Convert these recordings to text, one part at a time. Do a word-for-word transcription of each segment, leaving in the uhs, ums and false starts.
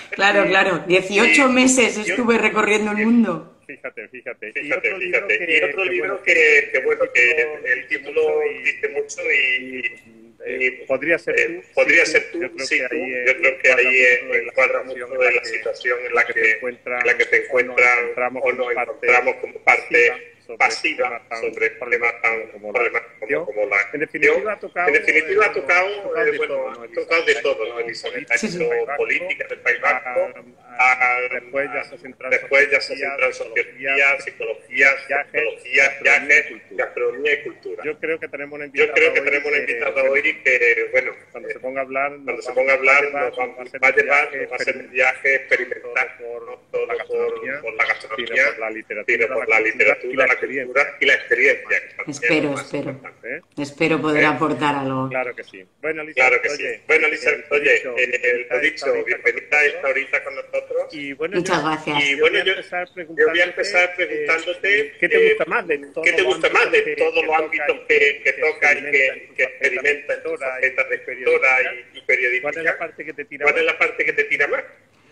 Claro, claro. dieciocho meses estuve recorriendo el mundo. Fíjate, fíjate. Fíjate, y otro fíjate. libro que, Y otro que, libro bueno, que, que, bueno, que que el título dice mucho y, eh, y podría ser tú. eh, podría sí, ser tú, yo creo sí, que tú. ahí, Yo creo que ahí eh, encuadra mucho de la situación en la que, te encuentras, en la que te encuentras o nos encontramos o nos como parte encontramos como parte pasiva sobre pasiva temas sobre temas tan como, problemas como, como la en definitiva ha tocado, en definitiva ha tocado, eh, eh, bueno, ha tocado de todo, ¿no? Elizabeth? Ha hecho política del País Vasco, después ya se ha centrado después ya se ha centrado en sociología, psicología, psicología, viajes, gastronomía y cultura. Yo creo que tenemos una invitada Yo creo que tenemos una invitada hoy que, bueno, cuando se ponga a hablar, cuando se ponga a hablar nos va a llevar, va a hacer un viaje experimental, no todo por la gastronomía, por la literatura, por la literatura, la cultura y la experiencia. Espero, espero. Espero poder aportar algo. Claro que sí. Bueno, Lisa, claro que oye, sí. Bueno, Lisa, oye, eh, lo dicho, bienvenida a esta horita con nosotros. Y bueno, muchas yo, gracias. Y bueno, yo, yo voy a empezar preguntándote eh, ¿qué te gusta más de todo, ¿qué te gusta más de todos los ámbitos que, que toca y que, que experimenta en tu faceta de escritora y, y periodista? ¿Cuál es la parte que te tira ¿Cuál más? es la parte que te tira más?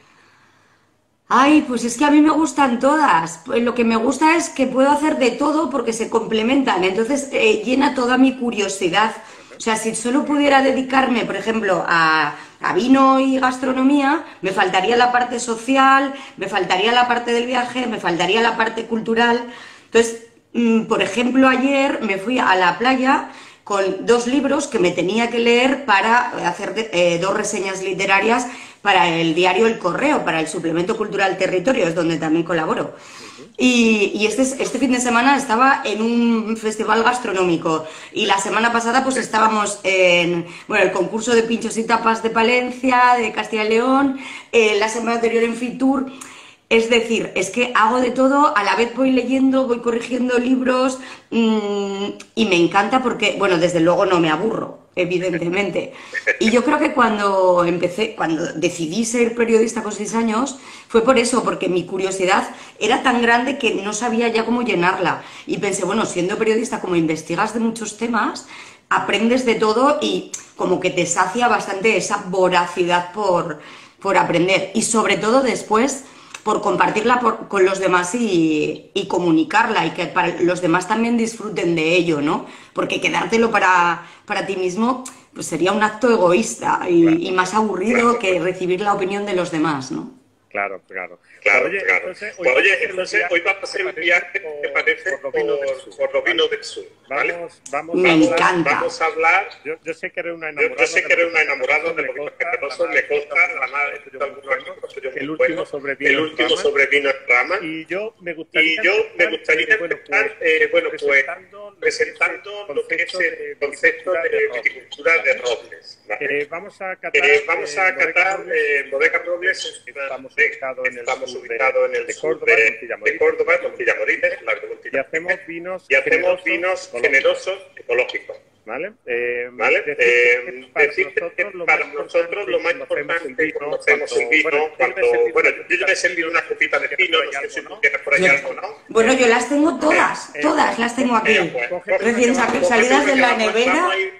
Ay, pues es que a mí me gustan todas. Pues lo que me gusta es que puedo hacer de todo porque se complementan. Entonces eh, llena toda mi curiosidad. O sea, si solo pudiera dedicarme, por ejemplo, a, a vino y gastronomía, me faltaría la parte social, me faltaría la parte del viaje, me faltaría la parte cultural. Entonces, mmm, por ejemplo, ayer me fui a la playa con dos libros que me tenía que leer para hacer eh, dos reseñas literarias para el diario El Correo, para el suplemento cultural Territorio, es donde también colaboro. Y, y este, este fin de semana estaba en un festival gastronómico y la semana pasada pues estábamos en bueno, el concurso de pinchos y tapas de Palencia, de Castilla y León, eh, la semana anterior en Fitur. Es decir, es que hago de todo, a la vez voy leyendo, voy corrigiendo libros mmm, y me encanta porque, bueno, desde luego no me aburro, evidentemente. Y yo creo que cuando empecé, cuando decidí ser periodista con seis años, fue por eso, porque mi curiosidad era tan grande que no sabía ya cómo llenarla. Y pensé, bueno, siendo periodista, como investigas de muchos temas, aprendes de todo y como que te sacia bastante esa voracidad por, por aprender. Y sobre todo después por compartirla por, con los demás y, y comunicarla y que para los demás también disfruten de ello, ¿no? Porque quedártelo para, para ti mismo pues sería un acto egoísta y, claro. y más aburrido que recibir la opinión de los demás, ¿no? Claro, claro. Claro, oye, claro. Entonces, hoy, pues, oye, entonces hoy vamos a hacer un viaje que parece por, por, por los vinos del sur. ¿Vale? Vamos, vamos, Me vamos, encanta. Vamos a hablar. Yo, yo sé que eres una enamorada. Yo, yo sé que eres una enamorada de los vinos generosos, me consta, además, el último sobre vino. El último sobre vino en rama. Y yo me gustaría, y yo me gustaría empezar, eh, bueno, pues, presentando, presentando lo que es el concepto de viticultura de robles. ¿Vale? Eh, vamos a catar, eh, vamos a catar eh, Bodega Robles. Estamos ubicados en el Estamos sur ubicados en el de sur Córdoba, de, de Córdoba, Montilla Moriles, la de Montilla. Y hacemos vinos y hacemos generosos, vinos ecológicos. generosos ecológicos. ¿Vale? Eh, ¿Vale? Decirte Eh, que para decirte nosotros, que lo para más nosotros lo más importante cuando hacemos un vino, bueno, cuando, bueno, yo ya me he servido una copita de vino, no sé si tú tienes por ahí algo, ¿no? Bueno, yo las tengo todas, Eh, todas las tengo aquí. Eh, pues, coge- Recién sa- coge- salidas de la vamos- nevera. Vamos a ir,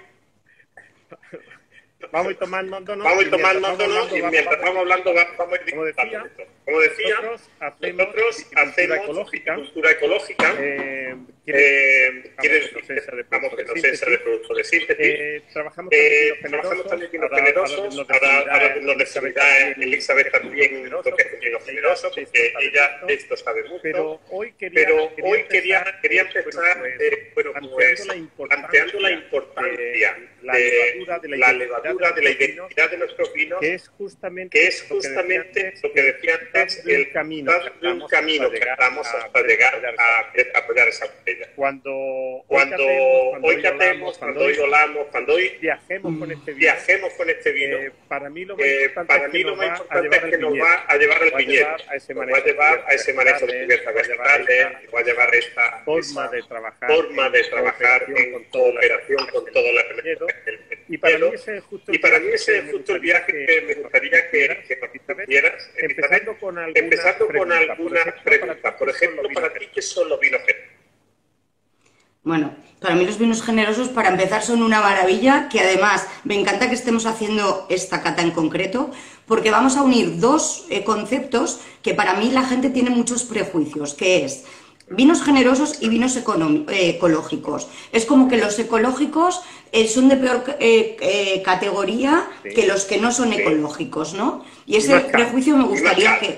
Vamos a ir tomándonos vamos a ir mientras tomándonos y mientras vamos hablando va- vamos a ir Como decía, disfrutando esto. Como decía, nosotros hacemos nosotros viticultura hacemos ecológica. viticultura ecológica. Eh, Eh, quiere decir vamos, que proceso de vamos, que no síntesis. sea de producto de síntesis. Eh, trabajamos Eh, también trabajamos vinos también vinos generosos. generosos. Ahora, ahora nos decidirá Elizabeth también lo que es un vino generoso, porque ella de esto sabe mucho. Pero hoy quería, Pero quería hoy quería, empezar, quería eh, empezar, bueno, pues, eh, bueno, pues, planteando la importancia la de levadura, de la la identidad levadura, de la identidad de nuestros vinos, que es justamente, que es justamente lo que decía antes, el el camino, de un camino que estamos hasta llegar a apoyar esa botella. Cuando Cuando hoy catemos, cuando hoy olamos, cuando hoy viajemos con este vino, viajemos con este vino, eh, para mí lo más eh, importante para es mí que lo nos más va a importante es llevar que al nos viñedo. va a llevar al Va a viñedo, llevar a ese nos manejo va a llevar a ese manejo de vegetales, diversas va a llevar vegetales, esta va a llevar esta forma esa de trabajar, forma de en trabajar cooperación en con todas las cooperación con del todos los viñedo. elementos del Y para viñedo. mí ese es justo Y el para viaje mí ese es que me justo el gustaría viaje que me gustaría que, que nos hicieras, empezando con algunas empezando con preguntas. algunas preguntas. Por ejemplo, para ti, ¿qué son los vinos generosos? Bueno, para mí los vinos generosos, para empezar, son una maravilla, que además me encanta que estemos haciendo esta cata en concreto, porque vamos a unir dos eh, conceptos que para mí la gente tiene muchos prejuicios, que es vinos generosos y vinos eh, ecológicos. Es como que los ecológicos eh, son de peor eh, eh, categoría sí. que los que no son Sí. ecológicos, ¿no? Y ese Más caro. prejuicio me Y más gustaría caro. que...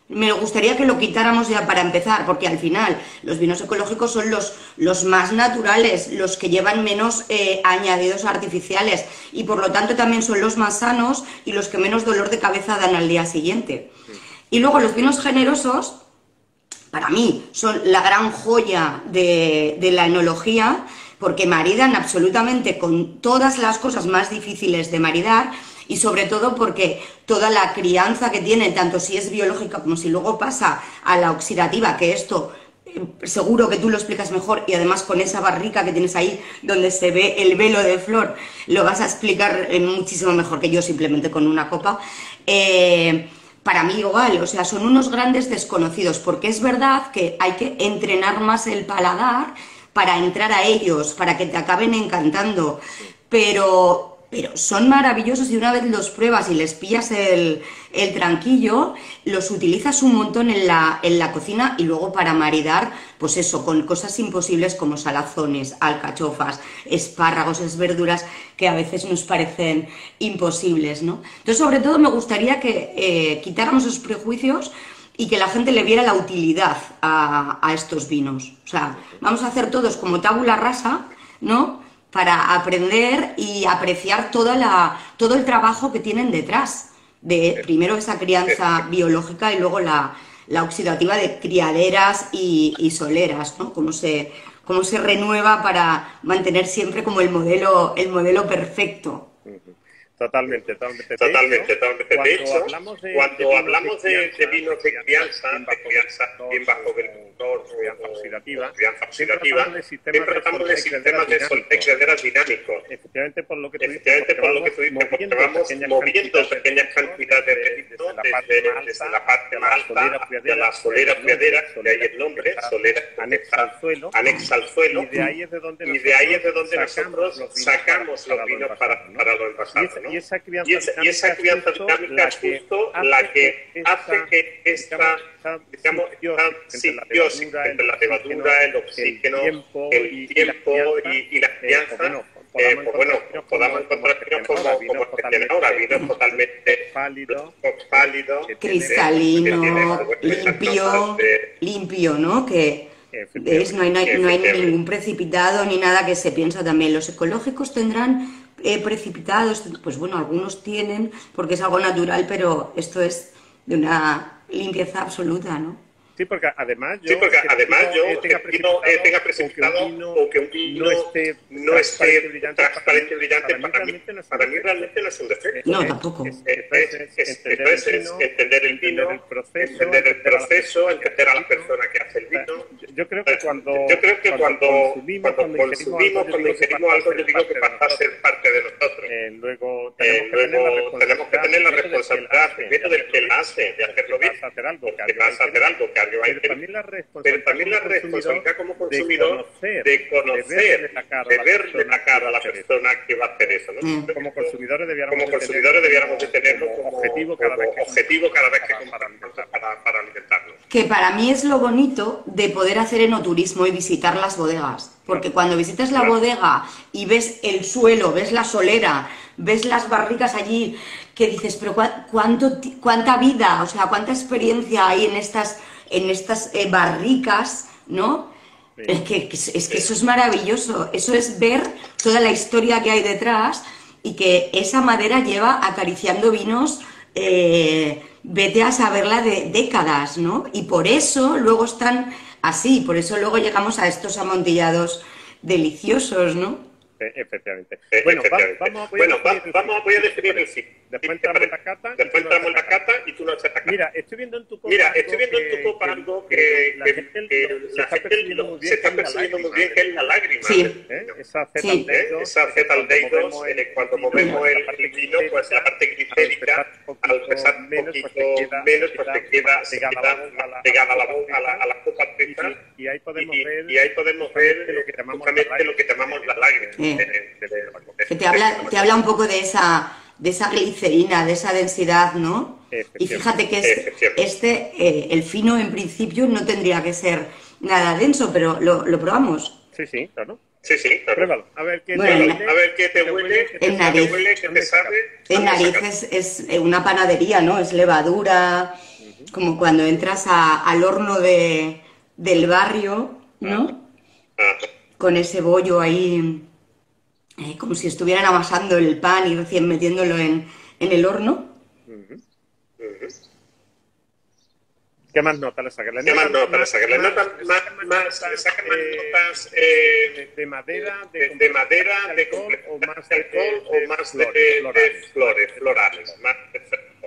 me gustaría que lo quitáramos ya para empezar, porque al final los vinos ecológicos son los, los más naturales, los que llevan menos eh, añadidos artificiales y por lo tanto también son los más sanos y los que menos dolor de cabeza dan al día siguiente. Y luego los vinos generosos, para mí, son la gran joya de, de la enología, porque maridan absolutamente con todas las cosas más difíciles de maridar y sobre todo porque toda la crianza que tienen, tanto si es biológica como si luego pasa a la oxidativa, que esto eh, seguro que tú lo explicas mejor y además con esa barrica que tienes ahí donde se ve el velo de flor, lo vas a explicar eh, muchísimo mejor que yo simplemente con una copa. Eh, para mí igual, o sea, son unos grandes desconocidos, porque es verdad que hay que entrenar más el paladar para entrar a ellos, para que te acaben encantando, pero... pero son maravillosos y una vez los pruebas y les pillas el, el tranquillo, los utilizas un montón en la, en la cocina y luego para maridar, pues eso, con cosas imposibles como salazones, alcachofas, espárragos, es verduras que a veces nos parecen imposibles, ¿no? Entonces, sobre todo, me gustaría que eh, quitáramos esos prejuicios y que la gente le viera la utilidad a, a estos vinos. O sea, vamos a hacer todos como tabula rasa, ¿no?, para aprender y apreciar toda la, todo el trabajo que tienen detrás, de primero esa crianza biológica y luego la, la oxidativa de criaderas y, y soleras, ¿no? Cómo se, cómo se renueva para mantener siempre como el modelo, el modelo perfecto. Totalmente, totalmente. Totalmente, totalmente. De hecho, cuando hablamos de, cuando de hablamos de, de vinos de crianza, bien de crianza bien bajo agricultor, crianza oxidativa, crianza oxidativa, siempre tratamos de sistemas de soltegraderas dinámicos. Efectivamente, por lo que tú dices, Efectivamente, por lo que tú dices, porque vamos moviendo pequeñas cantidades de vino desde la parte más alta hacia la solera friadera, de ahí el nombre, solera anexa al suelo, anexa al suelo, y de ahí es de donde y de ahí es de donde nosotros sacamos los vinos para, para lo envasado, ¿no? Y esa crianza, y esa, y esa crianza dinámica es justo la que hace que esta, digamos, esta simbiosis entre la levadura, el oxígeno, el tiempo y, y la crianza, eh, pues bueno, podamos encontrar vinos como, como el que tiene ahora, vinos totalmente pálidos, pálido, cristalino, limpio, de... limpio, ¿no? Que es, no hay, no hay, no hay ningún precipitado ni nada que se piensa también. Los ecológicos tendrán eh, precipitados, pues bueno, algunos tienen porque es algo natural, pero esto es de una limpieza absoluta, ¿no? Sí, porque además yo, sí, porque además yo tenga precipitado, precipitado, tenga precipitado o que un vino, o que un vino no esté, no esté brillante, transparente, brillante, para mí, para mí, para mí realmente no es un defecto. No, tampoco. Es, es, es, es, es entender el vino, el proceso, entender el proceso, entender a la persona que hace el vino. Yo creo que cuando, yo creo que cuando, cuando consumimos, cuando, consumimos, cuando ingerimos algo, yo digo que pasa a ser parte de nosotros. Eh, luego tenemos, eh, luego, tenemos que tener la responsabilidad, primero del que la hace, de hacerlo bien, que vas a hacer algo, que alguien va a hacer. Pero también la responsabilidad como consumidor de conocer, de verle la cara a la persona que va a hacer eso, ¿no? Como consumidores debiéramos, como consumidores debiéramos de tenerlo como objetivo cada vez que, objetivo cada vez que para, para, para alimentarnos. Que para mí es lo bonito de poder hacer enoturismo y visitar las bodegas, porque cuando visitas la bodega y ves el suelo, ves la solera, ves las barricas allí, que dices, pero cuánto, cuánta vida, o sea, cuánta experiencia hay en estas en estas eh, barricas, ¿no? Sí. Es que, es que eso es maravilloso, eso es ver toda la historia que hay detrás y que esa madera lleva acariciando vinos, eh, vete a saberla de décadas, ¿no? Y por eso luego están así, por eso luego llegamos a estos amontillados deliciosos, ¿no? Efectivamente. Bueno, Efectivamente. vamos, voy, bueno a va, vamos, voy a definir el sí. Después entramos en la cata. Después entramos en la cata y tú no echas la cata. Mira, estoy viendo en tu copa. Mira, estoy viendo en tu copa algo que la gente se está percibiendo muy bien, está percibiendo muy bien, que es la lágrima. Sí. ¿Eh? Esa sí. Esa acetaldehidos, cuando movemos el vino, pues la parte glicérica, al pesar un poquito menos, pues te queda pegada a la boca, a la copa preta. Y ahí podemos ver, y ahí podemos ver justamente lo que llamamos la lágrima. Que te habla, te habla un poco de esa, de esa glicerina, de esa densidad, ¿no? Y fíjate que es, este, eh, el fino en principio no tendría que ser nada denso, pero lo, lo probamos. Sí, sí, claro. Sí, sí, claro. Pruébalo. A ver qué bueno, te, a ver qué te huele, en nariz. ¿Qué te sabe? En nariz es, es una panadería, ¿no? Es levadura, como cuando entras a, al horno de, del barrio, ¿no? Con ese bollo ahí, eh, como si estuvieran amasando el pan y recién metiéndolo en, en el horno. Ujú. ¿Qué más notas le sacas? ¿Qué más notas le sacas? Le notas más, más, le sacas más notas eh, de, de madera, de, de, de madera, de alcohol, o más de alcohol de- o más de, flores, de florales. flores, florales, más de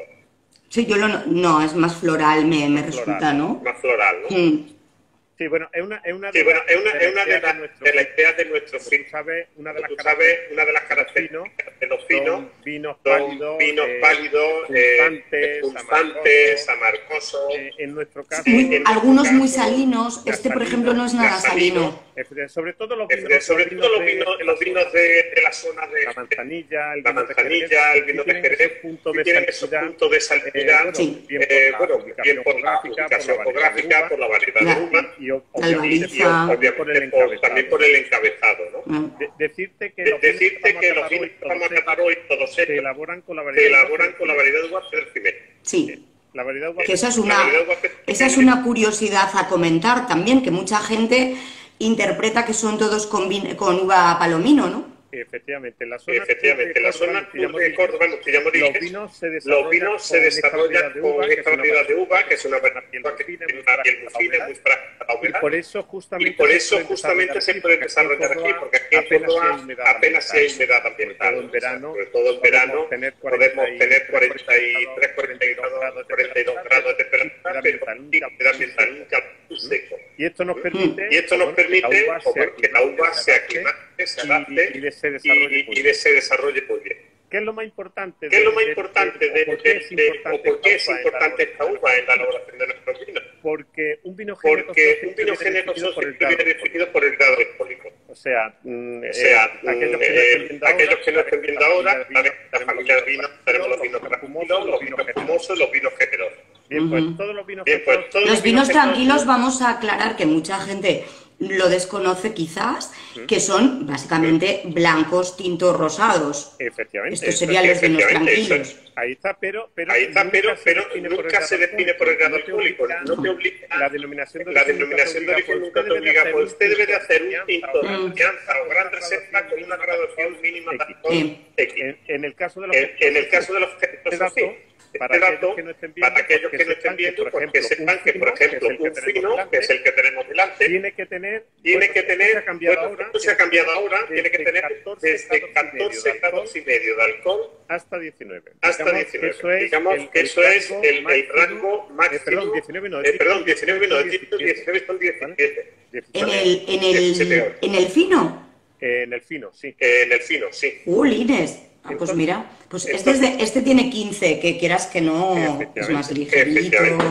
Sí, yo lo no, no, es más floral, me, me Floral. resulta, ¿no? más floral, ¿no? Mm. Sí, bueno, es una, es una Sí, bueno, es una, de es una de, las las nuestro- de las ideas de nuestro como fin. tú sabes, una de las Tú sabes, una de las características características de los vinos son vinos son pálidos, vinos eh, pálidos, eh, punzantes, punzantes, amargosos. amargosos. Eh, en nuestro caso, Muy- en algunos nuestro muy caso, salinos, ya este por salinos, ejemplo no es ya nada salinos. salino. eh, sobre todo los Eh, vinos, sobre todo los de- vinos, de los la vinos zona de, de la zona de la manzanilla, el la vino de manzanilla, Jerez, el vino sí de tienen Jerez, esos puntos sí de tienen esos salinidad, puntos de eh, salinidad, bueno, Sí. bien por eh, la bueno, ubicación bien por la geográfica, ubicación por la variedad de geográfica, uva, por la variedad La- de uva y, o- La obviamente, albariza. y obviamente por el por- encabezado. también por el encabezado, ¿no? Mm. De- decirte que De- los vinos decirte que los vamos a vinos que catar vamos a hoy, catar hoy, todos se ellos, elaboran con la se variedad de uva elaboran con la variedad de uva Pedro Jiménez. Sí, La variedad de uva que esa es La una, variedad de uva Pedro esa es Jiménez, una curiosidad a comentar también, que mucha gente interpreta que son todos con, vin- con uva palomino, ¿no? efectivamente, en la zona efectivamente, en la zona sur de Córdoba, en Montilla-Moriles, los vinos se desarrollan, los vinos se con esta desarrollan variedad de uva, con que esta es una variedad de uva, que es una piel variedad que fina, tiene muy una piel muy frágil a la fina, humedad. muy frágil a la Y humedad. por eso Y justamente, por se eso pueden justamente desarrollar se aquí, pueden porque aquí en desarrollar aquí, Córdoba porque aquí en apenas Córdoba sí hay humedad apenas sí hay ambiental. humedad ambiental. Sobre todo en verano, Sobre todo en verano podemos tener podemos tener cuarenta cuarenta y y tres, cuarenta y dos grados, cuarenta y dos grados de temperatura, pero humedad ambiental un calor seco. Y esto nos permite, Y esto nos bueno, que permite la uva se que la uva se aclimate, aclimate, se y- adapte y de se desarrolle y, muy y bien. de se desarrolle muy bien. ¿Qué es lo más importante? ¿Qué es lo más de- importante de- de, o por qué es de- de- importante o por qué es esta uva en la importante esta elaboración? uva en la elaboración de nuestros vinos? Porque un vino generoso Porque un siempre vino viene generoso definido por el siempre grado viene definido por el grado alcohólico. O sea, mm, O sea, eh, aquellos que no eh, estén viendo aquellos ahora, que no estén viendo ahora, la la, la familia de vinos, tenemos los vinos tranquilos, los vinos espumosos, los vinos generosos. Bien, pues Ujú. todos los vinos Bien, pues, generosos- todos Los vinos que- tranquilos vamos a aclarar que mucha gente lo desconoce quizás, que son básicamente blancos, tintos, rosados. efectivamente, Estos eso- serían los vinos efectivamente, eso tranquilos. es. ahí está, pero, pero Ahí está, pero, se pero define por el nunca grado se define por el grado alcohólico. alcohólico. No te obliga, La denominación de la origen denominación de origen nunca te obliga, pues usted debe de hacer un tinto de confianza o gran reserva con una graduación mínima de alcohol Sí. X. En, en el caso de los En, en el caso de los este gestos, dato, sí. para Este aquellos dato, que no estén viendo, para aquellos porque que no estén sepan que, viendo, por porque ejemplo, sepan un que, por fino, que es ejemplo, el que un tenemos fino, delante, que es el que tenemos delante, tiene que tener, tiene bueno, que esto se tener, ha cambiado bueno, ahora, esto se ha cambiado ahora, tiene que desde tener catorce desde catorce grados y medio de alcohol hasta diecinueve. hasta Digamos diecinueve. que eso es Digamos el- que el eso es rango el, el máximo, rango eh, máximo. perdón, diecinueve no, eh, perdón, diecinueve no, de diecisiete. diecinueve son diecisiete. En el, en diecisiete el, horas. en el fino. Eh, en el fino, sí. Eh, en el fino, sí. Uh, Lines. Ah, pues mira, pues este, es de- este tiene quince, que quieras que no, es más ligerito, Efectivamente.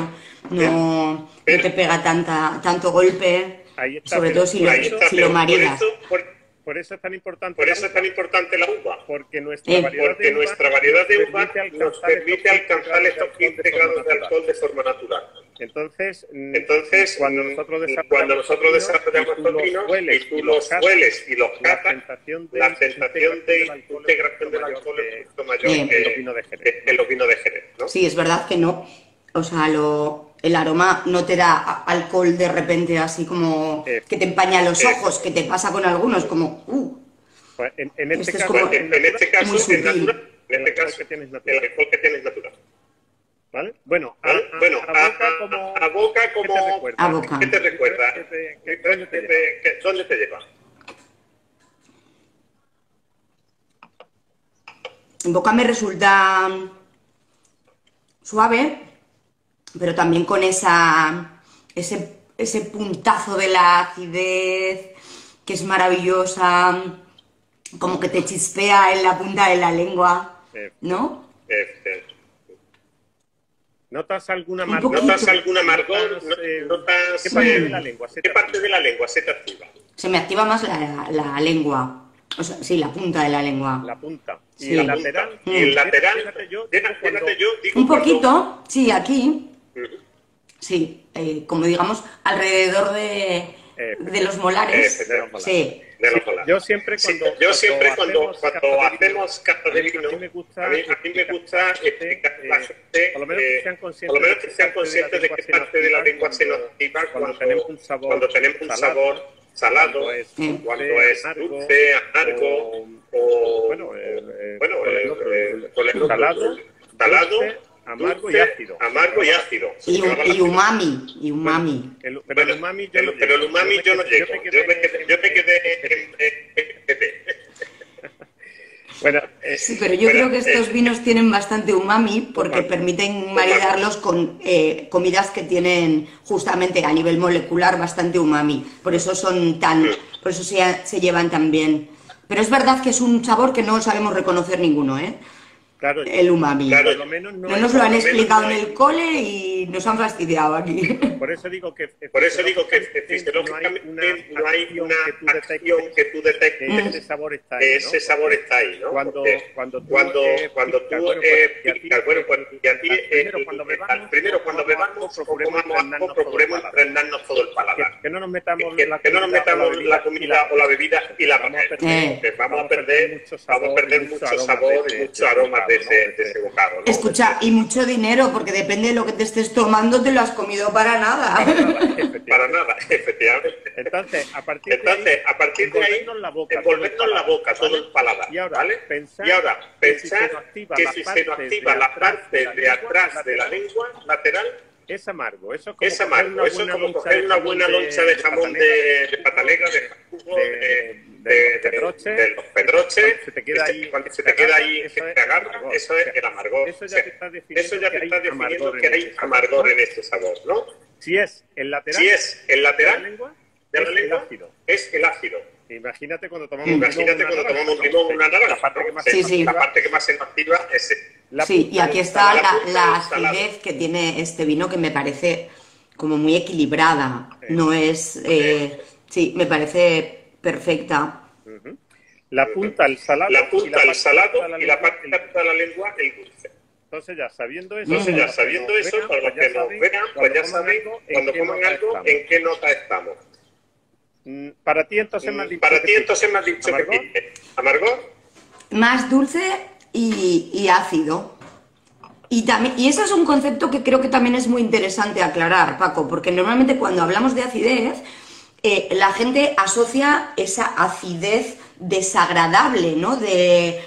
no, no te pega tanta, tanto golpe, Ahí está, sobre pero todo si lo, Ahí está, si pero lo maridas. Por eso, por, Por eso es tan importante. por la eso es uva, tan importante la uva. porque nuestra Eh. variedad Porque de uva nuestra variedad de uva permite nos alcanzar permite estos alcanzar estos quince grados de alcohol de forma natural. Entonces, mm, Entonces, cuando nosotros desarrollamos, cuando nosotros vinos, desarrollamos y tú estos los vinos hueles y tú y los catas, hueles y los la catas, sensación de, la sensación de integración del mayor alcohol que- es mucho mayor Sí. que en los vinos de Jerez. que en los vinos de Jerez, ¿no? Sí, es verdad que no, o sea, lo, el aroma no te da a- alcohol de repente así como Eh. que te empaña los Eh. ojos, que te pasa con algunos, como, uh, Pues en, en este Este es caso, como- En, en este caso, Muy es sutil. natural. En el este alcohol caso, que tienes el natural, alcohol que tienes natural. ¿vale? Bueno, a, ¿Vale? a- Bueno, a a, boca como... a boca ¿qué te como... recuerda? A boca. ¿Qué te recuerda? ¿Qué te- qué- ¿Qué- dónde te qué lleva? te- qué- ¿Dónde te lleva? en boca me resulta suave, pero también con esa, ese, ese puntazo de la acidez que es maravillosa, como que te chispea en la punta de la lengua, Eh, ¿no? Este, ¿Notas alguna Un amargor? poquito. ¿Notas algún amargor? ¿Notas, eh, ¿Notas, ¿Qué parte eh, de la lengua se te ¿Qué parte de la lengua se te activa? Se me activa más la, la lengua, o sea, sí, la punta de la lengua. La punta. Y Sí. el La lateral. punta. Y el lateral, Fíjate yo, fíjate, cuando- fíjate yo, digo Un cuando- poquito, sí, aquí, Ujú. sí, eh, como digamos, alrededor de, Eh, de los molares, eh, de los molares. sí, de los Sí, olados. yo siempre Sí, cuando, yo cuando siempre cuando, hacemos cuando cata de hacemos cata de a mí- vino, a mí me gusta a mí, a mí me gusta explicar a la eh, gente, por lo menos que eh, sean por conscientes, lo menos que sean de conscientes de qué qué parte de la lengua se nos cuando, activa cuando cuando, tenemos un sabor cuando tenemos un salado, sabor salado, cuando es dulce, cuando es amargo, dulce, amargo, o, o, bueno, eh, eh, bueno, con el eh, otro, eh, con el otro, salado, salado, dulce, amargo dulce, y ácido. amargo y ácido. Y, Se llama y la- umami, y umami. El, pero Bueno, el umami yo el- no pero el llego. umami yo no me llego. quedé- Yo me quedé, yo me quedé en, en- en- en- Bueno, eh, Sí, pero yo Bueno, creo que estos eh, vinos tienen bastante umami porque umami. permiten maridarlos con eh, comidas que tienen justamente a nivel molecular bastante umami. Por eso son tan, por eso se, se llevan tan bien. Pero es verdad que es un sabor que no sabemos reconocer ninguno, ¿eh? claro, El umami. Claro, por lo menos no, No hay- nos lo han por menos explicado no en hay- el cole y nos han fastidiado aquí. Por eso digo que Por eso digo que fisiológicamente fisiológicamente no hay una que tú acción detectes que tú detectes que ese sabor está ahí, que ¿no? ese sabor está ahí, ¿no? Cuando, Porque cuando tú, cuando, eh, cuando picas, tú bueno, eh, pues, y a ti, picas, bueno, pues, y a ti, al eh, primero eh, cuando al bebamos, primero cuando bebamos, o procuremos comamos impregnarnos algo, todo el procuremos paladar. impregnarnos todo el paladar. Que, que no nos metamos Que, la que no nos comida o metamos bebida la comida o la bebida y la vamos a papel. Eh. Que vamos a perder mucho vamos a sabor perder y mucho mucho aroma sabor de y ese- mucho aroma de de ese ese, de ese bocado, ¿no? Escucha, y mucho dinero, porque depende de lo que te estés tomando, te lo has comido para nada. Para nada, efectivamente. Entonces, a partir Entonces, de ahí, a partir de ahí, envolvernos la boca, envolvernos todo el la boca, todo el ¿vale? paladar, Y ahora, ¿vale? pensar y ahora, que si pensar se nos activa que la si se parte nos de activa la atrás parte de la de lengua atrás de la lateral, lengua lateral, es amargo. Eso es como es coger amargo. una Eso es buena como loncha coger de una jamón buena loncha de jamón de, de patalega, de jugo, de- de, de de, los pedroches. de los pedroches. Cuando se te queda que ahí- cuando se te queda ahí, eso que es te agarra, amargor. eso es O sea, el amargor. eso ya O sea, te está definiendo eso ya que te está hay definiendo amargor que en hay ese sabor, amargor ¿no? en ese sabor, ¿no? Si es el lateral, Si es el de la lateral lengua, de la es lengua, el ácido. es el ácido. Imagínate cuando tomamos Imagínate un limón, cuando una tomamos un naranja, limón o ¿no? una naranja. La parte que más ¿no? Sí, sí. La parte que más se nos activa es ese. La Sí, punta y aquí del está salado. la, punta la del salado. acidez que tiene este vino que me parece como muy equilibrada. No es... eh, sí, me parece perfecta. Ujú. La punta, el salado. La y punta, parte el salado de la y la lengua, parte el que está la lengua, el dulce. Entonces ya sabiendo eso, Entonces, ya para los que sabiendo nos eso, vean, para los pues que nos saben, vean, pues ya coman saben, algo, en cuando qué coman nota algo, estamos. en qué nota estamos. Mm, Para ti entonces me has dicho Para que ti sí. entonces me has dicho que ¿Amargor? tiene amargor, Más dulce y, y ácido. Y, también, y eso es un concepto que creo que también es muy interesante aclarar, Paco, porque normalmente cuando hablamos de acidez, eh, la gente asocia esa acidez desagradable, ¿no? De,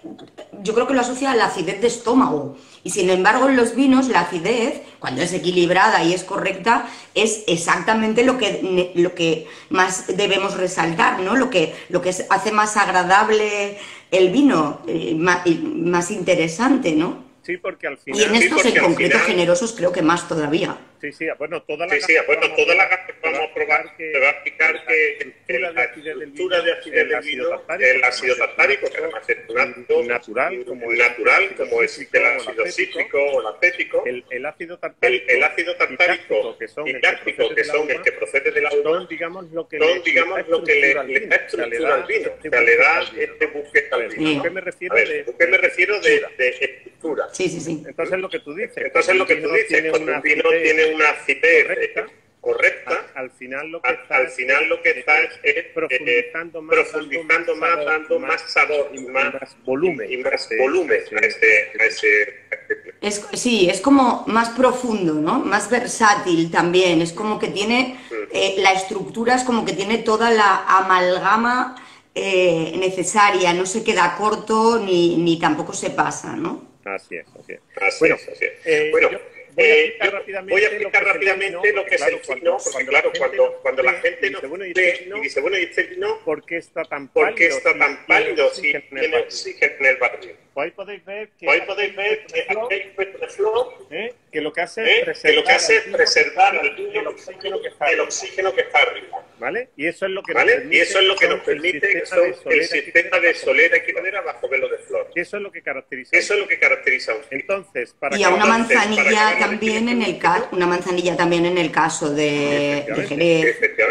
yo creo que lo asocia a la acidez de estómago. Y sin embargo, en los vinos, la acidez, cuando es equilibrada y es correcta, es exactamente lo que, lo que más debemos resaltar, ¿no? Lo que, lo que es- hace más agradable el vino, eh, más, más interesante, ¿no? Sí, porque al Y final... en estos porque en al concreto final- generosos creo que más todavía. Sí, sí, bueno, toda la sí, sí, gama bueno, que vamos toda la a gama que vamos a probar que te va a explicar que la la estructura de acidez del estructura vino, de acidez el del ácido vino, tartárico, el ácido tartárico, que además es un ácido natural, como el natural, ácido como es cítrico el o el ácido acético, cítrico o el acético, el, el ácido el, tartárico, el ácido tartárico que son y el que láctico, procede que de la son el uva, que procede de la uva, son, digamos, lo que son, le, digamos, le da lo que le, estructura al le vino, da o sea, estructura al vino, este o sea, le da buquete al vino, este buquete al ¿no? vino. ¿A qué me A refiero ver, de, ¿a qué me refiero de, estructura? de estructura? Sí, sí, sí. Entonces lo que tú dices. Entonces lo que tú vino dices, tiene cuando una un vino acidez tiene una acidez correcta, correcta, al, al final lo que al, está al final lo que estás es eh, profundizando más, profundizando más, sabor, dando más sabor y y más, más, volumen y más a ese- volumen a ese- a ese, a ese, Es, sí, es como más profundo, ¿no? Más versátil también. Es como que tiene, eh, la estructura es como que tiene toda la amalgama eh, necesaria. No se queda corto ni, ni tampoco se pasa, ¿no? Así es, así es. Así Bueno, es, así es. eh, Bueno, yo voy a eh, explicar yo rápidamente voy a lo explicar que es el rápidamente vino, lo que es porque el claro, vino, cuando- porque cuando claro, la gente cuando, nos cuando la ve gente y nos dice, bueno, ¿y ve este vino? y dice, bueno, ¿y este vino ¿por qué está tan por pálido? qué está si tan tiene pálido si oxígeno en el tiene barril? oxígeno en el barril? Pues ahí podéis ver que Hoy podéis ver que flor, aquí hay un peto de flor, ¿eh? que lo que hace ¿eh? es preservar, que lo que hace es al vino preservar al vino el oxígeno que está el arriba, oxígeno que está arriba. ¿vale? Y eso es lo que nos ¿Vale? permite, Y eso es lo que son nos permite, el que sistema son de el solera sistema de equilibrio solera y quinadera bajo velo de flor. Eso es lo que caracteriza. Eso es lo que caracteriza a un vino. Entonces, para Y a una entonces, para manzanilla acabar la también en el definición, ca- una manzanilla también en el caso de, de Efectivamente. Jerez. Efectivamente.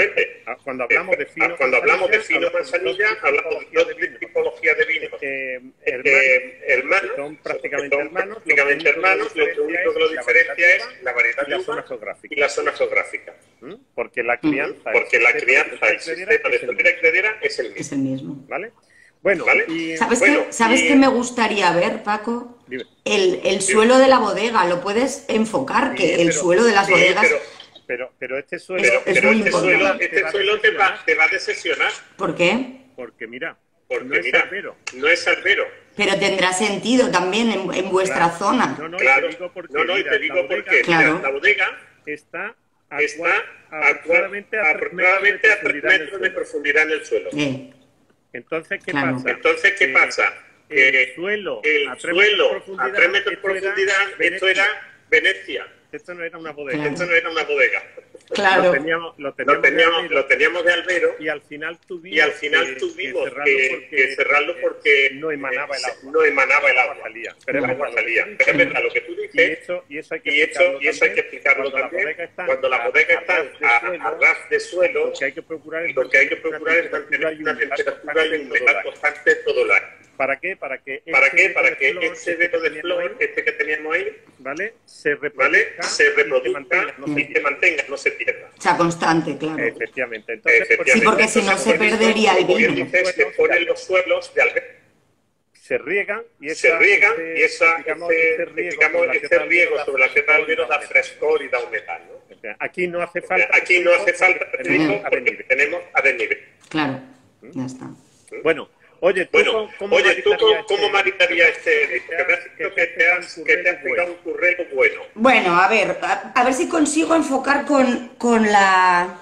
cuando hablamos de fino cuando hablamos de fino manzanilla, manzanilla, hablamos de dos tipologías de vinos. Eh, Eh, hermanos, son prácticamente son hermanos, prácticamente lo único hermanos, que lo único que lo diferencia es la variedad y la de zona uva geográfica. y la zona geográfica. ¿Mm? Porque la crianza, Porque el la sistema crianza, de el sistema credera de es el frontera y credera es el Es mismo. el mismo. ¿Vale? Bueno, ¿Vale? y ¿Sabes, Bueno, qué, ¿sabes y- qué me gustaría ver, Paco? Dime. El, el suelo de la bodega, lo puedes enfocar, que Sí, el pero- suelo de las Sí, bodegas... pero, pero, pero este suelo, pero, Es pero muy este importante. suelo, te este va a suelo te va, decepcionar. te va a decepcionar. ¿Por qué? porque mira, Porque no es mira, albero. no es albero. Pero tendrá sentido también en, en vuestra Claro. zona. No, no, Claro. y te digo porque, No, no, y mira, te la digo bodega porque Claro. mira, la bodega está a está cua- a aproximadamente a tres aproximadamente a tres metros de metros de profundidad profundidad en el suelo. Eh, Entonces, ¿qué Claro. pasa? Entonces, ¿qué Que pasa? el Que suelo el a tres suelo metros de a tres metros de esto era profundidad, esto Venecia. era Venecia. Esto no era una bodega. Claro. Esto no era una bodega. claro. Lo teníamos, lo Lo teníamos, de teníamos, albero, lo teníamos de albero y al final tuvimos, y al final que, tuvimos que cerrarlo que, porque, que cerrarlo porque no emanaba el eh, agua. no emanaba el agua. salía. Pero El es agua verdad lo que salía. tú Pero es dices. verdad lo que tú Y dices. eso, y eso hay que Y eso, explicarlo y eso hay que también. explicarlo Cuando la también. bodega está Cuando la a- bodega a está ras de a, suelo, a ras de suelo, lo que hay que procurar es lo que hay que mantener procurar es una mantener una temperatura y un constante todo el humedad año. constante todo el año. ¿Para qué? Para que ¿Para ese qué? dedo Para de que flor, ese este dedo de que flor, teníamos ahí, este que teníamos ahí, ¿vale? Se ¿vale? reproduzca, Se y se reproduzca mantenga, no se y se mantenga, no se pierda. O sea, constante, claro. Efectivamente. Entonces, Efectivamente. Sí, porque si no Entonces, se por eso, perdería el como bien vino. dices, se ponen los suelos de albergue. se riegan y Se esa, riegan ese, y esa, digamos, ese, ese riego digamos, sobre la ese tierra riego da sobre la tierra del albero da humedad. frescor y da humedad, ¿no? O sea, aquí no hace falta. Aquí no hace falta porque trigo tenemos a porque desnivel. tenemos a desnivel. Claro, ya está. Bueno, oye, ¿tú Bueno, cómo- cómo oye, ¿tú cómo, maritarías cómo este- maritarías este que disco? te Que me has has- dicho que que te has que te has pegado un currero bueno. Bueno, a ver, a, a ver si consigo enfocar con, con la...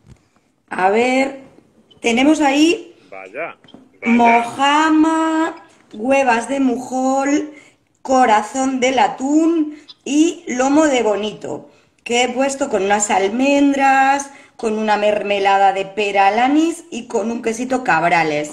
A ver, tenemos ahí Vaya. mojama, huevas de mujol, corazón del atún y lomo de bonito, que he puesto con unas almendras, con una mermelada de pera al anís y con un quesito cabrales.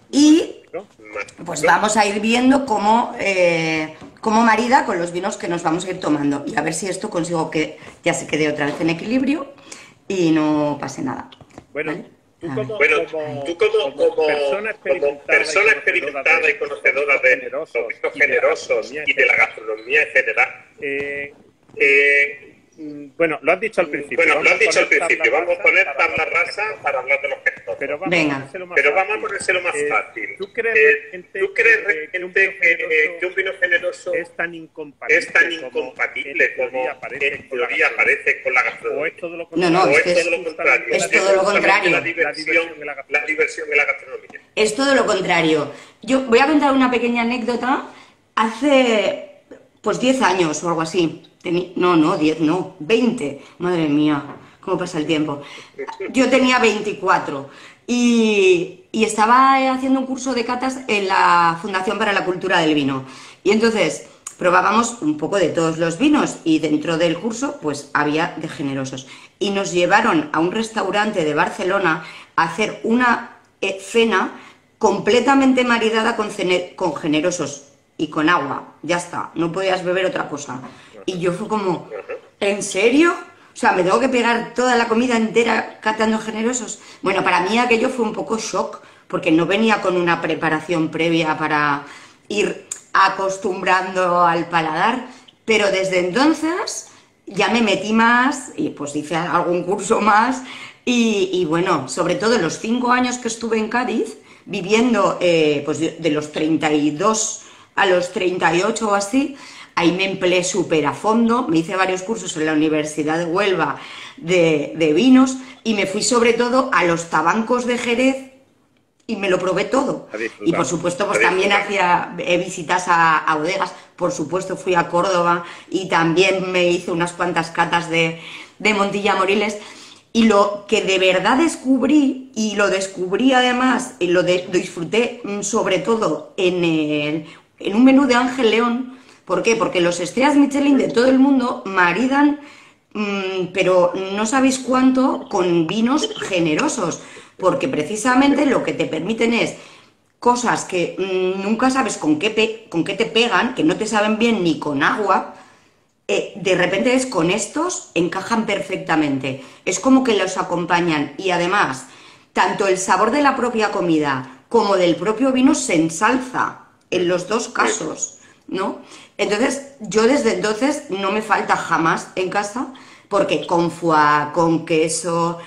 Y pues vamos a ir viendo cómo, eh, cómo marida con los vinos que nos vamos a ir tomando. Y a ver si esto consigo que ya se quede otra vez en equilibrio y no pase nada. Bueno, ¿Vale? tú A como, ver. Bueno, como- tú como, como, persona como persona experimentada y conocedora de generosos los vinos y de la generosos gastronomía y de la gastronomía en general, eh, eh, mm, bueno, lo has dicho al principio. bueno, lo vamos has dicho al poner tabla principio, vamos a rasa poner para tabla hablar de rasa gestos. para hablar de los gestores. Pero vamos Venga. a ponérselo más Pero fácil. vamos a ponérselo más Eh, fácil. ¿Tú crees Eh, realmente ¿tú crees que- que un realmente vino que, eh, generoso que un vino generoso es tan incompatible, es tan como incompatible en como teoría parece en con la teoría gastronomía? parece con la ¿O gastronomía? es todo lo No, contrario? no, O es es que todo lo contrario. es todo lo contrario. La diversión, en la la diversión en la gastronomía. Es todo lo contrario. Yo voy a contar una pequeña anécdota. Hace pues diez años o algo así. Teni- no, no, diez, no, veinte. Madre mía, cómo pasa el tiempo. Yo tenía veinticuatro y, y estaba haciendo un curso de catas en la Fundación para la Cultura del Vino. Y entonces probábamos un poco de todos los vinos y dentro del curso pues había de generosos. Y nos llevaron a un restaurante de Barcelona a hacer una eh, cena completamente maridada con, cene- con generosos y con agua. Ya está, no podías beber otra cosa. Y yo fue como, ¿en serio? O sea, ¿me tengo que pegar toda la comida entera catando generosos? Bueno, para mí aquello fue un poco shock, porque no venía con una preparación previa para ir acostumbrando al paladar, pero desde entonces ya me metí más y pues hice algún curso más y, y bueno, sobre todo en los cinco años que estuve en Cádiz, viviendo eh, pues de, de los treinta y dos a los treinta y ocho o así, ahí me empleé súper a fondo, me hice varios cursos en la Universidad de Huelva de, de vinos y me fui sobre todo a los tabancos de Jerez y me lo probé todo. A disfrutar. Y por supuesto pues A también disfrutar. hacía eh, visitas a, a bodegas, por supuesto fui a Córdoba y también me hice unas cuantas catas de, de Montilla Moriles. Y lo que de verdad descubrí, y lo descubrí además, y lo de- disfruté mm, sobre todo en, el- en un menú de Ángel León. ¿Por qué? Porque los estrellas Michelin de todo el mundo maridan, mm, pero no sabéis cuánto, con vinos generosos. Porque precisamente lo que te permiten es cosas que mm, nunca sabes con qué, pe- con qué te pegan, que no te saben bien ni con agua, eh, de repente es con estos encajan perfectamente. Es como que los acompañan y además, tanto el sabor de la propia comida como del propio vino se ensalza en los dos casos, ¿no? Entonces, yo desde entonces no me falta jamás en casa, porque con foie, con queso,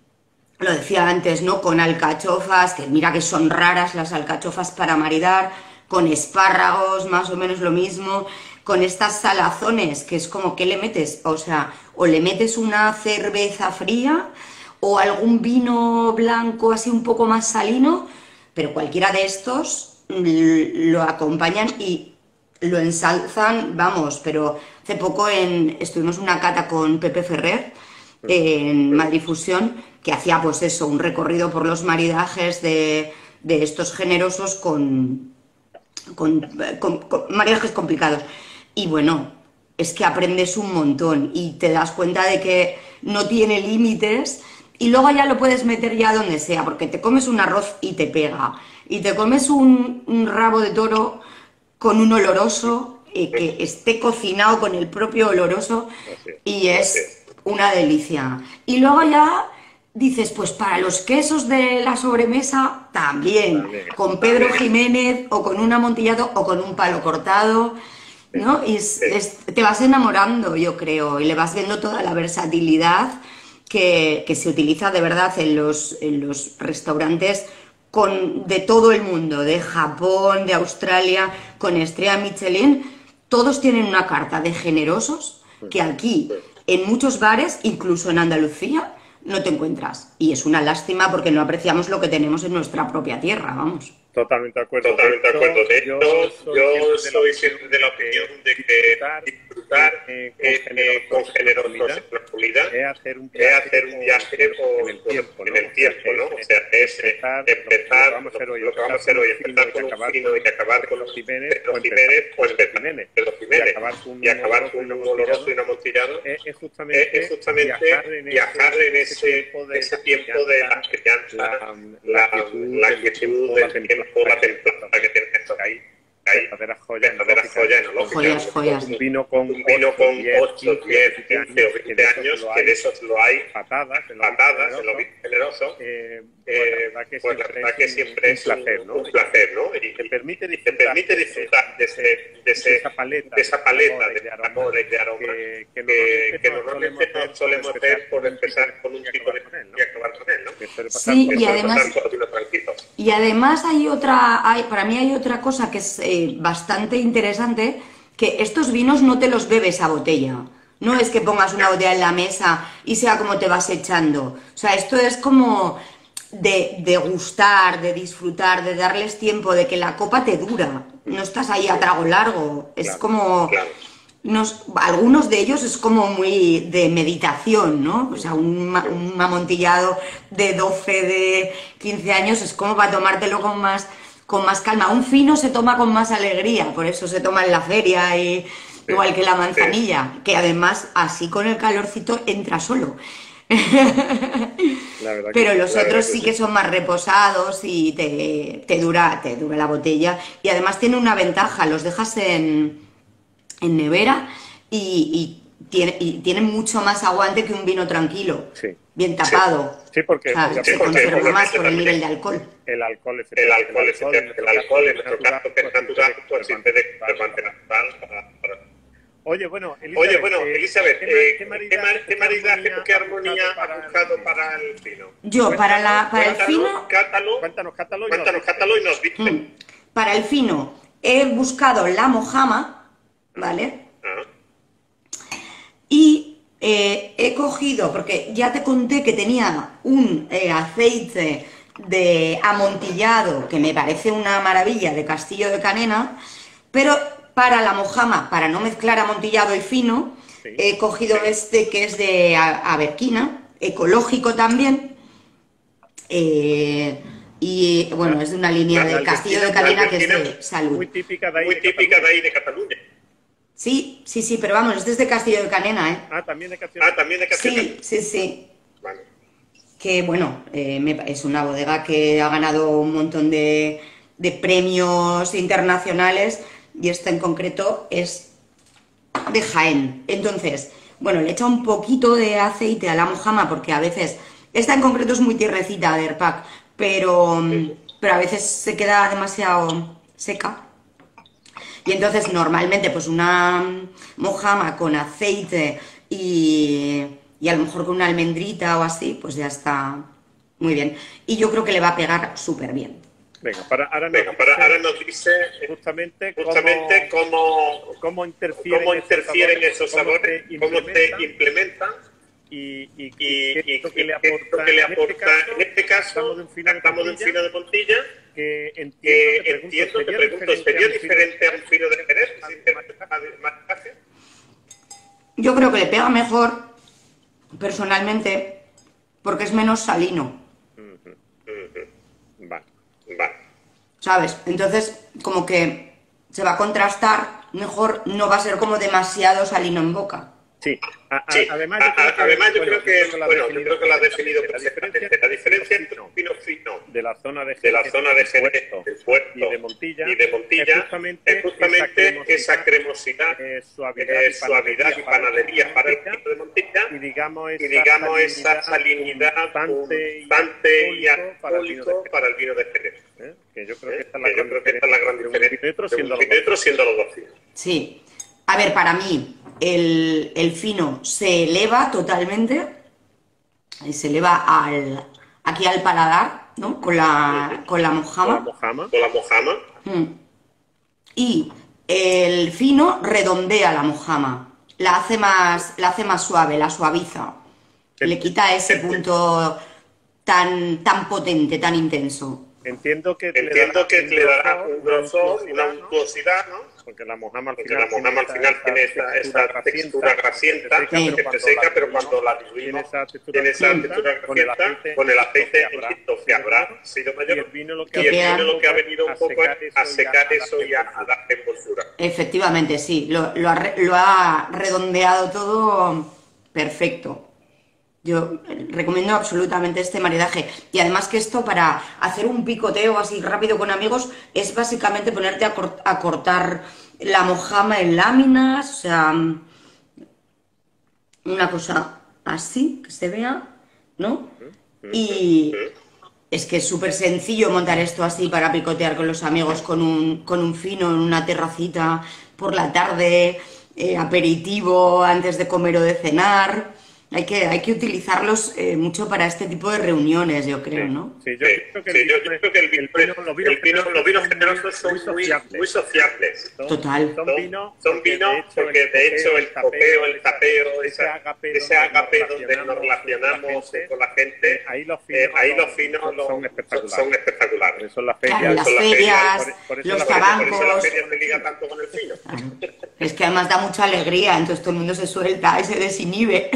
lo decía antes, ¿no? Con alcachofas, que mira que son raras las alcachofas para maridar, con espárragos, más o menos lo mismo, con estas salazones, que es como, ¿qué le metes? O sea, o le metes una cerveza fría o algún vino blanco así un poco más salino, pero cualquiera de estos lo acompañan y lo ensalzan, vamos, pero hace poco en, estuvimos en una cata con Pepe Ferrer en Madrid Fusión, que hacía pues eso, un recorrido por los maridajes de, de estos generosos con, con, con, con maridajes complicados. Y bueno, es que aprendes un montón y te das cuenta de que no tiene límites y luego ya lo puedes meter ya donde sea, porque te comes un arroz y te pega, y te comes un, un rabo de toro con un oloroso, eh, que esté cocinado con el propio oloroso, y es una delicia. Y luego ya dices, pues para los quesos de la sobremesa, también, con Pedro Jiménez, o con un amontillado, o con un palo cortado, ¿no? Y es, es, te vas enamorando, yo creo, y le vas viendo toda la versatilidad que, que se utiliza de verdad en los, en los restaurantes con, de todo el mundo, de Japón, de Australia, con estrella Michelin. Todos tienen una carta de generosos que aquí, en muchos bares, incluso en Andalucía, no te encuentras. Y es una lástima porque no apreciamos lo que tenemos en nuestra propia tierra, vamos. Totalmente de acuerdo. Totalmente de acuerdo. De hecho, yo, yo soy siempre de la opinión de que disfrutar eh, eh, con generosidad es hacer un viaje, es hacer un viaje por, en el tiempo, ¿no? En el tiempo, ¿no? O sea, es empezar, empezar lo que vamos a hacer hoy, empezar con un fino y acabar con los Jiménez, los Jiménez, pues Jiménez, Pedro Jiménez, y acabar con un oloroso y un amontillado, es justamente viajar en ese tiempo de la crianza, la quietud del tiempo, la templanza que tiene esto ahí. Verdaderas joyas, verdaderas joyas, ¿no? Joyas, joyas. Un vino con un vino con ocho, diez, quince o veinte años, que de esos lo hay patadas, patadas en lo bien generoso, eh, eh, pues la verdad que siempre es un placer, ¿no? Un placer, ¿no? Y te permite disfrutar, te permite disfrutar de, ese, de, ese, de esa paleta, de, esa paleta de, de amores, de aromas, que, que, que normalmente no solemos ver por empezar con un tipo de y acabar con él, ¿no? Sí, y además, y además hay otra, hay, para mí hay otra cosa que es eh, bastante interesante, que estos vinos no te los bebes a botella. No es que pongas una botella en la mesa y sea como te vas echando. O sea, esto es como de, de gustar, de disfrutar, de darles tiempo, de que la copa te dura. No estás ahí a trago largo. Es claro, como... Claro. Nos, algunos de ellos es como muy de meditación, ¿no? O sea, un, un amontillado de doce, de quince años es como para tomártelo con más, con más calma. Un fino se toma con más alegría, por eso se toma en la feria, y, sí, igual que la manzanilla, sí, que además así con el calorcito entra solo. Pero los otros sí que son más reposados y te, te, dura, te dura la botella. Y además tiene una ventaja, los dejas en... en nevera y, y, tiene, y tiene mucho más aguante que un vino tranquilo, sí, bien tapado. Sí, sí porque, o sea, porque se conserva más por el nivel de alcohol. El alcohol, el alcohol, el alcohol, el alcohol en nuestro caso que es natural, pues siempre de conservante natural para, para... Oye, bueno, Elizabeth, Oye, bueno, Elizabeth eh, ¿qué maridaje, qué maridaje, qué armonía has buscado para el vino? Yo, para, la, para el fino... Cátalo, cuéntanos, cátalo y cuéntanos, cátalo y nos dices. Mm, para el fino he buscado la mojama, ¿vale? Ah. Y eh, he cogido, porque ya te conté que tenía un eh, aceite de amontillado, que me parece una maravilla, de Castillo de Canena, pero para la mojama, para no mezclar amontillado y fino, sí, he cogido sí. este que es de Aberquina, ecológico también, eh, y bueno, es de una línea de Castillo de Canena que es de salud. Muy típica de ahí, muy de, típica Cataluña. de ahí de Cataluña. Sí, sí, sí, pero vamos, este es de Castillo de Canena, ¿eh? Ah, también de Castillo de Ah, también de Castillo de Canena. Sí, sí, sí. Vale. Que bueno, eh, me, es una bodega que ha ganado un montón de, de premios internacionales y esta en concreto es de Jaén. Entonces, bueno, le echa un poquito de aceite a la mojama porque a veces, esta en concreto es muy tierrecita de Erpac, pero, pero a veces se queda demasiado seca. Y entonces normalmente pues una mojama con aceite y, y a lo mejor con una almendrita o así, pues ya está muy bien. Y yo creo que le va a pegar súper bien. Venga, para, ahora, nos Venga, para, dice, ahora nos dice justamente, justamente cómo, cómo, cómo interfieren, cómo interfieren esos sabores, esos sabores, cómo te implementan y, y, y, qué y, es lo que y le qué es aporta. lo que le En este aporta. caso, En este caso, estamos de un fino de estamos de un puntilla, fino de puntilla que entiendo, que te pregunto, entiendo, te ¿sería pregunto, diferente ¿sería a un fino diferente a un fino de Jerez? más- ¿Sí? más- ¿Más- más caje? Yo creo que le pega mejor, personalmente, porque es menos salino, Ujú, Ujú. vale. Vale. ¿sabes? Entonces, como que se va a contrastar mejor, no va a ser como demasiado salino en boca. Sí, a- a- Sí, además, a- yo creo a- que, además yo bueno, creo que, lo has bueno, yo definido creo que lo has definido perfectamente. perfectamente. La diferencia entre fino un vino fino de la zona de de la Jerez, zona de del Jerez, Puerto del Puerto y de Montilla, y de Montilla es justamente, es justamente esa cremosidad, eh, suavidad, eh, suavidad y panadería para el Montilla, vino de Montilla y digamos esa, y digamos esa salinidad salinidad constante y constante y alcohólico para el vino de alcohólico Jerez, para el vino de Jerez. ¿eh? Que yo creo que ¿eh? esta es la Que yo gran creo que esta es la gran diferencia de un diferencia vino de siendo un los vino dos. siendo los dos finos. Sí. A ver, para mí, el, el fino se eleva totalmente, y se eleva al, aquí al paladar, ¿no? Con la, con la Con la mojama. mojama. Con la mojama, Mm. Y el fino redondea la mojama, la hace más, la hace más suave, la suaviza. Le quita ese punto tan, tan potente, tan intenso. Entiendo que le entiendo dará que un le dará grosor, un grosor, una untuosidad, ¿no? untuosidad, ¿no? Porque la mojama al Porque final, la mojama al final tiene esa, esa textura grasienta que se que se seca, pero cuando la tiene diluimos esa textura tiene esa grasienta, textura con el grasienta, aceite, con el aceite lo que habrá lo que habrá sido y mayor. el vino lo Y que, el Que queda- vino lo que ha venido un a poco secar es a eso y secar a- eso y a, a dar envoltura. Efectivamente, sí, lo, lo ha, re- lo ha redondeado todo perfecto. Yo recomiendo absolutamente este maridaje. Y además que esto para hacer un picoteo así rápido con amigos es básicamente ponerte a, cort- a cortar la mojama en láminas, o sea, una cosa así, que se vea, ¿no? Y es que es súper sencillo montar esto así para picotear con los amigos con un, con un fino en una terracita por la tarde, eh, aperitivo antes de comer o de cenar. Hay que, hay que utilizarlos eh, mucho para este tipo de reuniones, yo creo, ¿no? Sí, yo Sí, creo que sí, el yo vino, creo que el vino, el vino- los vinos el vino- los vinos generosos son muy muy, sociables. muy sociables. Son- Total. Son vinos, Son porque vinos porque de hecho el copeo, el tapeo, ese esa- agape ese agape donde nos relacionamos con la gente, con la gente, ahí los eh, finos, ahí los finos son, los- son son, espectaculares. son espectaculares. Por eso las Claro, ferias, las son las ferias, por- por eso los la Por eso la tabancos. feria se liga tanto con el fino. Claro. Es que además da mucha alegría, entonces todo el mundo se suelta y se desinhibe.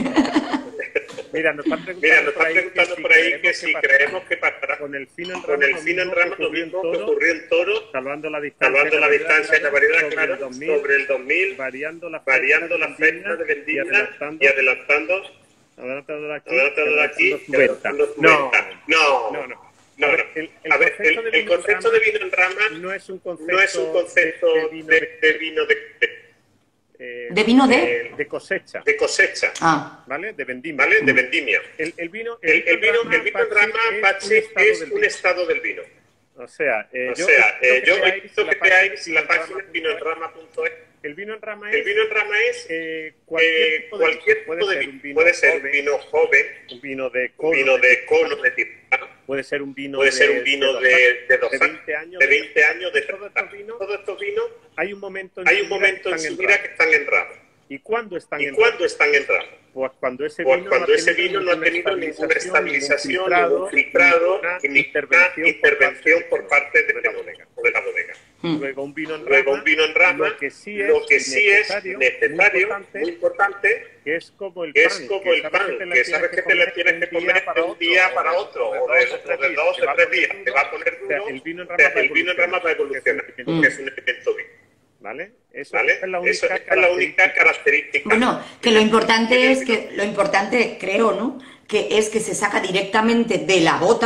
Mira, nos están preguntando, Mira, nos por están ahí preguntando por ahí que si pasará creemos que pasará con el fino en rama, con el fino en rama lo ocurrió en mismo que Toro, ocurrió en Toro, salvando la distancia, salvando la distancia y la variedad, sobre claro, el dos mil, sobre el dos mil, variando la variando la fecha de y vendimia adelantando, y adelantando, adelantando de aquí, adelantando de aquí, adelantando su venta. adelantando su No, venta. No, no, no. no, A no. ver, el- el A ver, concepto el, de el vino en concepto rama de vino en rama no es un concepto, no es un concepto de, de vino de, de, de vino de, eh, ¿De vino de? eh, de cosecha, de cosecha, Ah, ¿vale? De vendimia. ¿vale? De vendimia. El, el vino, El, el vino, el vino en rama, Pachi, es del un vino. estado del vino. O sea, eh, O yo sea, he eh, visto yo que he visto que veáis veáis la página vinoenrama punto es. el vino en rama es El vino en rama es eh, cualquier, eh, tipo de cualquier vino. tipo de Puede ser vino. un vino Puede ser un joven, vino joven, un vino de un cono, vino de cono, de tirano, puede ser un vino puede ser de, un vino de, de, de, dos de años, veinte años, de veinte años, de todos treinta. estos vinos. Todos estos vinos, Hay un momento en hay su un vida momento que en su están vida en que rama. están en rama. ¿Y cuándo están ¿Y en cuándo rama? están en rama? Pues cuando ese Pues vino cuando no ha ese tenido vino no ha tenido ninguna estabilización, ningún filtrado, ninguna ni ninguna intervención por parte de la bodega. De la bodega. mm. Luego un vino en rama, Luego un vino en rama, lo que sí es, lo que sí es necesario, necesario, muy importante, muy importante, que es como el que pan, es como el sabes pan, te la que sabes que te la tienes que comer de un día para otro, o de o de dos o tres días, te va a poner O sea, duro, el vino en o sea, rama el vino en rama va a evolucionar, porque porque es un elemento vivo, ¿vale? Eso ¿vale? es la Eso única es la única característica. Bueno, que lo importante es que, lo importante creo, ¿no? Que es que se saca directamente de la bota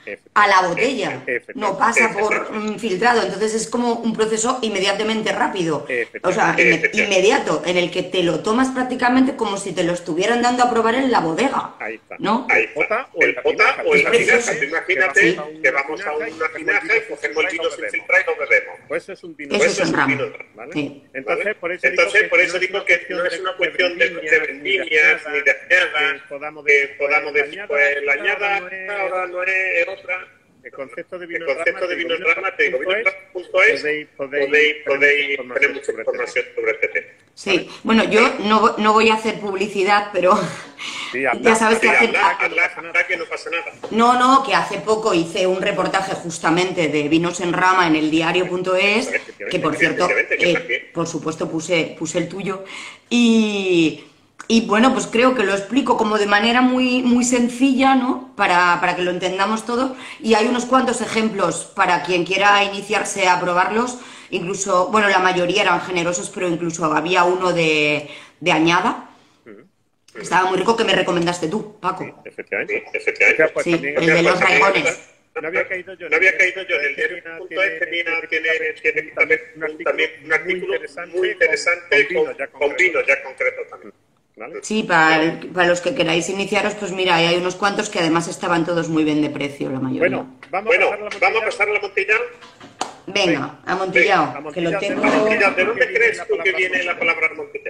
a la botella, no pasa por mm, filtrado, entonces es como un proceso inmediatamente rápido, o sea, inme- inmediato, en el que te lo tomas prácticamente como si te lo estuvieran dando a probar en la bodega, Ahí está. ¿no? Ahí está. o en El la pota tinaja. o en la Es tinaja. precioso. Tú imagínate Sí. que vamos a una tinaja y cogemos el vino sin filtrar y lo bebemos. Pues eso es un vino. Eso Pues es eso en es un rama. vino en rama, ¿vale? Sí. Entonces, por eso Entonces, digo por que eso no digo que no es una cuestión de, de vendimias ni de añadas, que podamos que decir, podamos pues, decir, pues la añada no es- ahora no es otra. El concepto de El vino concepto de vino en rama, te digo, vino en es, rama punto es, podéis, podéis, podéis, podéis tener tener mucha información sobre este tema. Sí, bueno, yo no, vo- no voy a hacer publicidad, pero Sí, habla, ya sabes que Sí, hace... habla, habla, habla, que no pasa nada. No, no, que hace poco hice un reportaje justamente de vinos en rama en el diario punto es, que por cierto, eh, por supuesto puse, puse el tuyo, y, y bueno, pues creo que lo explico como de manera muy, muy sencilla, ¿no? Para, para que lo entendamos todo, y hay unos cuantos ejemplos para quien quiera iniciarse a probarlos, incluso, bueno, la mayoría eran generosos, pero incluso había uno de, de añada, que estaba muy rico, que me recomendaste tú, Paco. Efectivamente. Sí, efectivamente. Pues Sí, también- el de los Pues, raigones. No había caído yo. No había caído yo en el diario punto es, tenía, tiene, tiene también un, también un artículo muy interesante con, con vino ya concreto también. ¿Vale? Sí, para, el- para los que queráis iniciaros, pues mira, ahí hay unos cuantos que además estaban todos muy bien de precio, la mayoría. Bueno, vamos Bueno, a pasar la vamos a pasar a la Montilla. Venga, amontillado, Venga, que lo amontillado, tengo... Montilla, ¿de dónde ¿Qué crees viene la tú que palabra viene la palabra Montilla?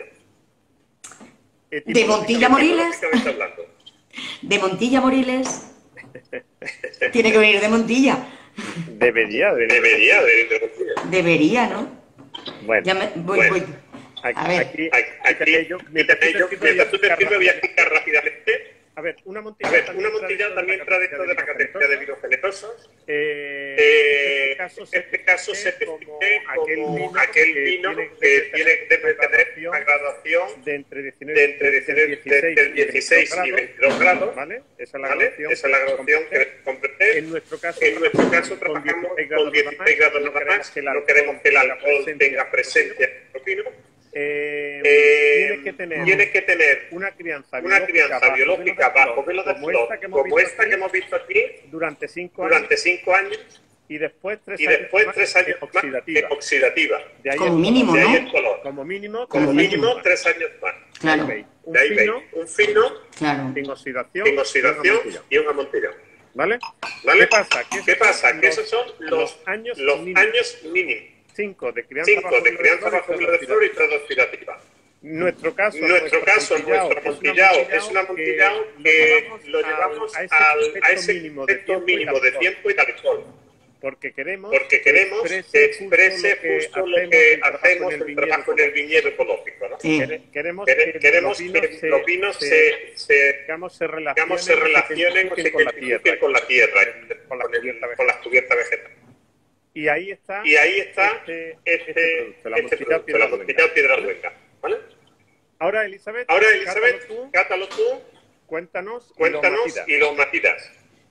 ¿De Montilla Moriles? Etimológicamente hablando. ¿De Montilla Moriles? Tiene que venir de Montilla. Debería, debería. Debería de, de Montilla. Debería, ¿no? Bueno, Ya me, voy, Bueno. voy. aquí, A ver. aquí, Aquí, aquí tenéis yo- mientras tú te yo, escribes, mientras tú te voy a escribes, voy a explicar explicar rápidamente. A ver, una montilla, A ver, también una Montilla también entra dentro de la categoría de vinos generosos. Eh, Eh, en este caso en se este caso se define define como como aquel vino que tiene debe tener una graduación de entre diecinueve, de entre diecinueve, dieciséis y veintidós grados, ¿vale? Esa es la ¿vale? graduación. Esa es la graduación que comprende. En nuestro caso, En nuestro caso trabajamos con dieciséis grados nada más, no queremos que el alcohol tenga presencia en el vino. Eh, Eh, tienes que tener, tienes que tener una crianza una crianza biológica bajo velo de como flor, esta que hemos como visto esta que aquí, hemos visto aquí, durante cinco años durante cinco años y después tres y años después más tres años más oxidativa. de oxidativa. De ahí Como el mínimo, De ahí ¿no? el color. Como mínimo, Como Como mínimo mínimo. tres años más. Claro, Un De ahí veis fino, un fino, claro. sin oxidación, sin oxidación y un amontillado, y un amontillado. ¿vale? ¿Vale? ¿Qué pasa? Que ¿Qué esos pasa? son Que los- esos son los, los años los mínimos. años mínimos. Cinco de crianza Cinco bajo de velo crianza flor y bajo tres velo de flor y oxidativa. tres oxidativa. Nuestro caso, Nuestro caso, nuestro amontillado es un amontillado que lo llevamos al- a ese efecto mínimo de tiempo y de alcohol. Porque queremos, Porque queremos que exprese justo lo que hacemos el trabajo en el viñedo ecológico, ¿no? Sí. Quere- Queremos Quere- que Queremos los que vinos se, los vinos se- se, se, digamos, se relacionen, digamos, se relacionen o se con la identifiquen tierra. con la tierra, Con la con, el- cubierta con las cubiertas vegetales. Y ahí está, Y ahí está este, este, este producto, la este Montilla producto, Piedra la Luenga. Montilla Piedra Luenga, ¿vale? Ahora, Elizabeth, Ahora, cátalo Elizabeth, tú, cátalo tú, cuéntanos, y cuéntanos lo matidas. y lo matidas.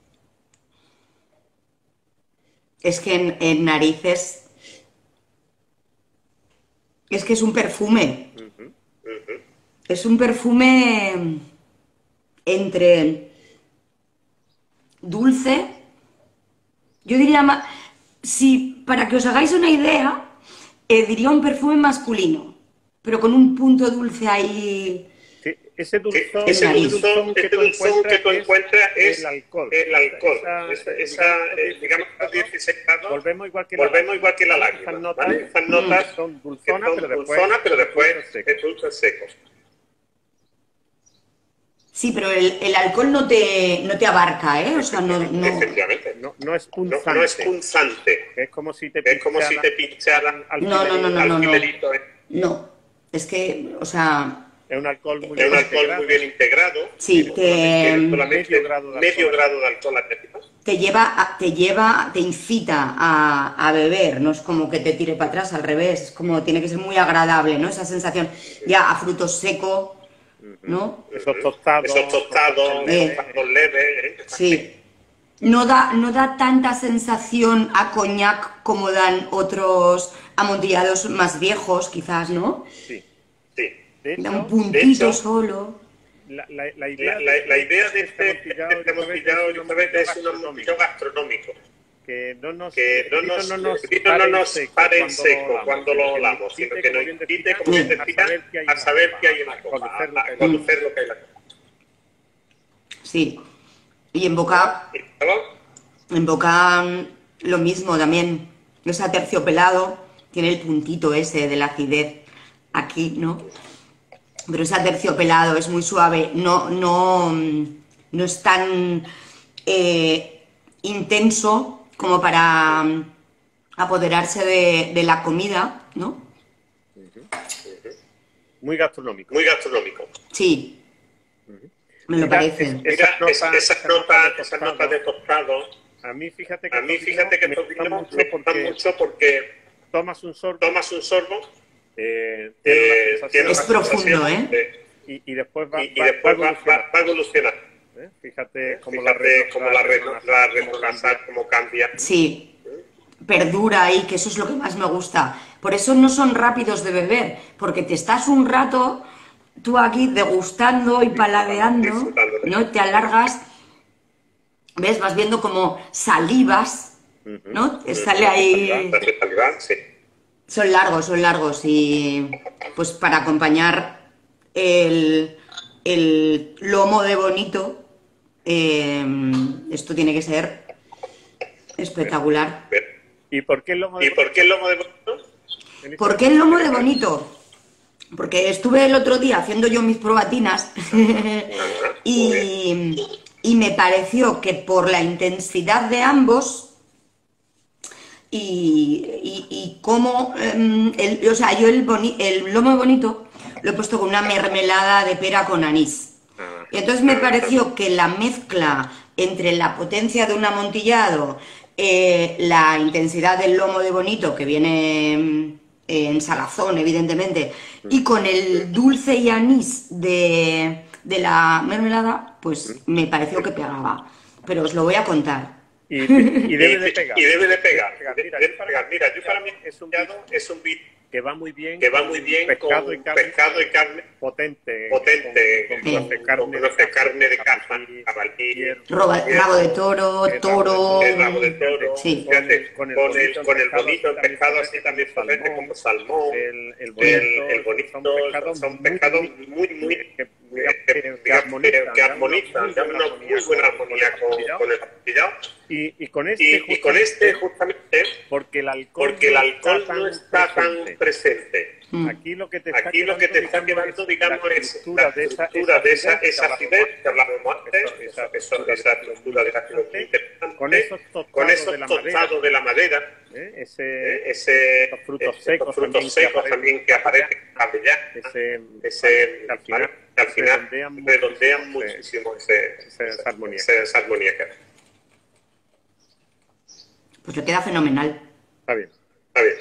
Es que en, en narices... Es que es un perfume. Ujú. Ujú. Es un perfume entre dulce, yo diría más, si para que os hagáis una idea, eh, diría un perfume masculino, pero con un punto dulce ahí. Sí, ese dulzón, Ese nariz. dulzón, ese dulzón que tú encuentras es el alcohol. el alcohol. Esa- Esa, esa- esa, eh, digamos, los dieciséis grados, Volvemos igual que la volvemos igual que la Esas lágrima. notas, ¿vale? Esas notas son que dulzonas, son pero después, dulzonas, pero después frutos secos. es frutos secos. Sí, pero el, el alcohol no te, no te abarca, ¿eh? O sea, no... no- Efectivamente. No, no es No, punzante. no es punzante. Es como si te Es como si te pincharan pincharan al No, no, no, no, no, no. alfilerito, ¿eh? No, es que, o sea, Es un alcohol muy Es un bien alcohol integrado. muy bien integrado. sí, Tiene te, solamente medio grado de medio alcohol. grado de alcohol añadido. te lleva, a- te lleva, te incita a, a beber, no es como que te tire para atrás, al revés, es como, tiene que ser muy agradable, ¿no? Esa sensación ya a fruto seco, ¿no? Esos tostados. Esos tostados, Eh. tostados leves. ¿eh? Sí. No da, no da tanta sensación a coñac como dan otros amontillados más viejos, quizás, ¿no? Sí. Sí. De Da hecho, un puntito de hecho, solo. la, la, la, idea, la, la, la idea de este amontillado este es un amontillado gastronómico. Que no nos, que no nos, no nos, no no nos pare en seco cuando lo olamos, sino que nos invite, como bien decía, a saber qué hay en la copa, a conocer lo que hay en la copa. Sí. Y en boca, en boca lo mismo también. No es aterciopelado, tiene el puntito ese de la acidez aquí, ¿no? Pero es aterciopelado, es muy suave, no, no, no es tan eh, intenso como para um, apoderarse de, de la comida, ¿no? Muy gastronómico. Muy gastronómico. Sí, uh-huh. Me lo Mira, parece. Es, Mira, esas esa notas esa nota de tostado, a mí fíjate que, a mí, fíjate que me gusta mucho, me porque mucho porque tomas un sorbo, tomas un sorbo eh, eh, tiene es profundo, ¿eh? De, y, y después va, y, y después va, va, va a evolucionar. ¿Eh? Fíjate cómo Fíjate la cómo la retronación cómo cambia. Sí, perdura ahí, que eso es lo que más me gusta. Por eso no son rápidos de beber, porque te estás un rato tú aquí degustando y paladeando, ¿no? Te alargas, ¿ves? Vas viendo como salivas, ¿no? Te sale ahí... Son largos, son largos y pues para acompañar el, el lomo de bonito, eh, esto tiene que ser espectacular. ¿Y por qué el lomo de, ¿Y por qué el lomo de bonito? ¿Por qué el lomo de bonito? Porque estuve el otro día haciendo yo mis probatinas y, y me pareció que por la intensidad de ambos y, y, y cómo, el, o sea, yo el, boni, el lomo bonito lo he puesto con una mermelada de pera con anís. Y entonces me pareció que la mezcla entre la potencia de un amontillado, eh, la intensidad del lomo de bonito, que viene eh, en salazón, evidentemente, y con el dulce y anís de, de la mermelada, pues me pareció que pegaba. Pero os lo voy a contar. Y, y debe de pegar. Y debe de pegar. Mira, debe pegar. Mira, yo para mí es un es un bit que va muy bien, que va muy bien pescado, con y carne, pescado y carne potente, potente, con, con, con, carne, con de carne de caza, jabalí, rabo de toro, toro, el rabo de toro, sí. con el, con el, con el bonito, el pescado así también potente, como salmón, el, el bonito, el, el bonito son pescados muy, muy, que, que, que armonizan, dan una muy buena armonía con, con el amontillado. Y, y con este, y, y con este justamente, porque el alcohol, porque el alcohol no está tan presente. Mm. Aquí lo que te está Aquí quedando, lo que te está quedando, digamos, la es la de esa, estructura de esa, esa, esa acidez que hablábamos antes, esa, esa, esa estructura de la acidez muy interesante, con esos tostados, con esos de, la tostados de la madera, ¿eh? ese, ¿eh? ese, esos frutos esos secos, frutos también, secos que también que aparecen ya, ese, ese, al final, al final redondean, redondean muchísimo muchísimo ese, ese, esa armonía. Esa, esa armonía que hay. Pues le queda fenomenal. Está bien. Está bien.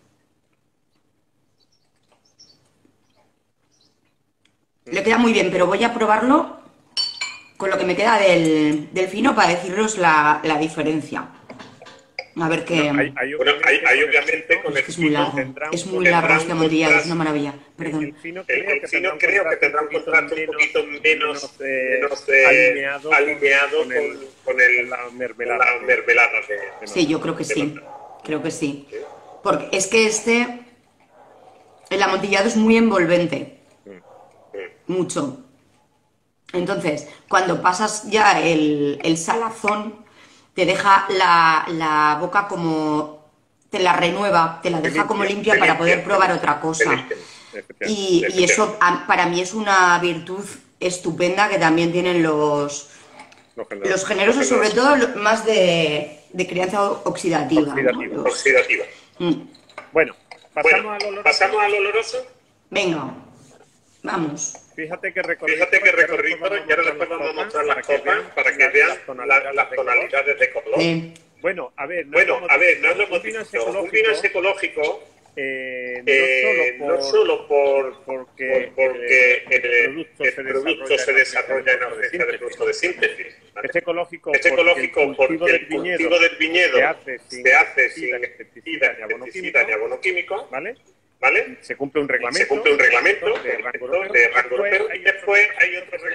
Le queda muy bien, pero voy a probarlo con lo que me queda del, del fino para deciros la, la diferencia. A ver qué... Bueno, hay, hay bueno, hay, hay obviamente con el es muy largo, es muy largo este amontillado, es una maravilla. Perdón. El fino creo, el, que, fino tendrá creo que tendrá un contraste un poquito menos, menos eh, alineado, alineado con, con, con el, la mermelada, la mermelada de, de sí, yo creo que sí, creo que sí. Porque es que este, el amontillado es muy envolvente, mucho. Entonces, cuando pasas ya el, el salazón, te deja la, la boca como, te la renueva, te la deja como limpia para poder probar otra cosa. Y, y eso para mí es una virtud estupenda que también tienen los, los generosos, sobre todo más de, de crianza oxidativa. Oxidativa. ¿no? Los... oxidativa. Mm. Bueno, ¿pasamos, bueno al oloroso? ¿pasamos al oloroso? Venga, vamos. Fíjate que recorrí, Fíjate que recorrí todo y ahora después vamos a mostrar las copas para que vean las, las tonalidades de color. Sí. Bueno, a ver, no bueno, hemos a ver, no es lo un vino ecológico. Un vino es ecológico, eh, no, eh, solo por, no solo por, porque, por, porque el, el producto, el se, producto desarrolla se desarrolla en ausencia del producto de síntesis. ¿Vale? Es ecológico, es ecológico porque, porque el cultivo, cultivo del viñedo se hace sin, se hace sin pesticida ni abono químico, ni abono químico, ¿vale? ¿Vale? Se cumple un reglamento, se cumple un reglamento de rango europeo, de rango europeo y después hay otro reglamento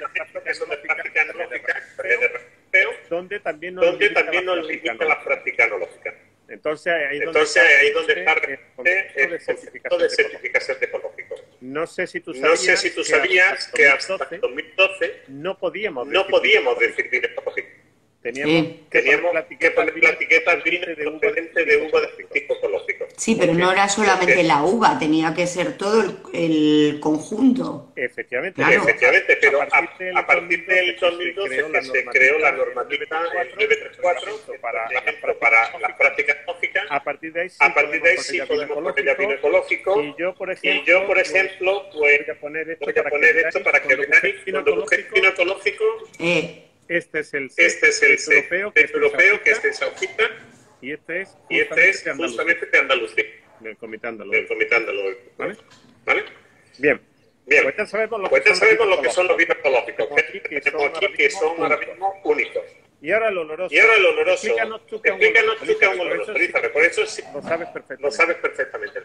práctica son de práctica analógica, analógica, de rapeo, donde también nos donde limita también la nos práctica limita la práctica analógica. Entonces, ahí Entonces, donde ahí donde está el concepto el de concepto de certificación certificación de ecológico. No sé si tú No sabías, sé si tú sabías que hasta dos mil doce no podíamos no decir podíamos decir vino ecológico. Teníamos, Sí. que, Teníamos poner que poner la etiqueta vino procedente de uva de tipo ecológico. Sí, pero no era solamente Porque- la uva, tenía que ser todo el, el conjunto. Efectivamente, Claro. Efectivamente, pero a, a partir del a partir del dos mil doce que se creó la normativa el nueve treinta y cuatro para, para, para las prácticas ecológicas, a partir de ahí sí a partir de ahí sí podemos podemos poner ya poner vino ya ecológico. vino ecológico. Y yo, por Y ejemplo, yo, por ejemplo, pues voy a poner esto voy a para poner que esto veáis, para que cuando veáis, busquéis vino cuando busquéis vino ecológico, Eh, este es el este es el C europeo, que C europeo que es de Saujita y este es y este es justamente de Andalucía, justamente de Andalucía, del comité andaluz. del comité andaluz. ¿Vale? ¿Vale? Bien, Bien, pues ya sabemos lo pues que ya son sabemos los lo que son los vinos ecológicos, Tenemos aquí que que tenemos son aquí ahora que mismo son ahora únicos. mismo únicos. Y ahora el oloroso. Y ahora el oloroso. Explícanos tú qué es un Explícanos oloroso. tú qué es un Por oloroso, eso sí, Elizabeth, por eso sí, lo sabes perfectamente. lo sabes perfectamente.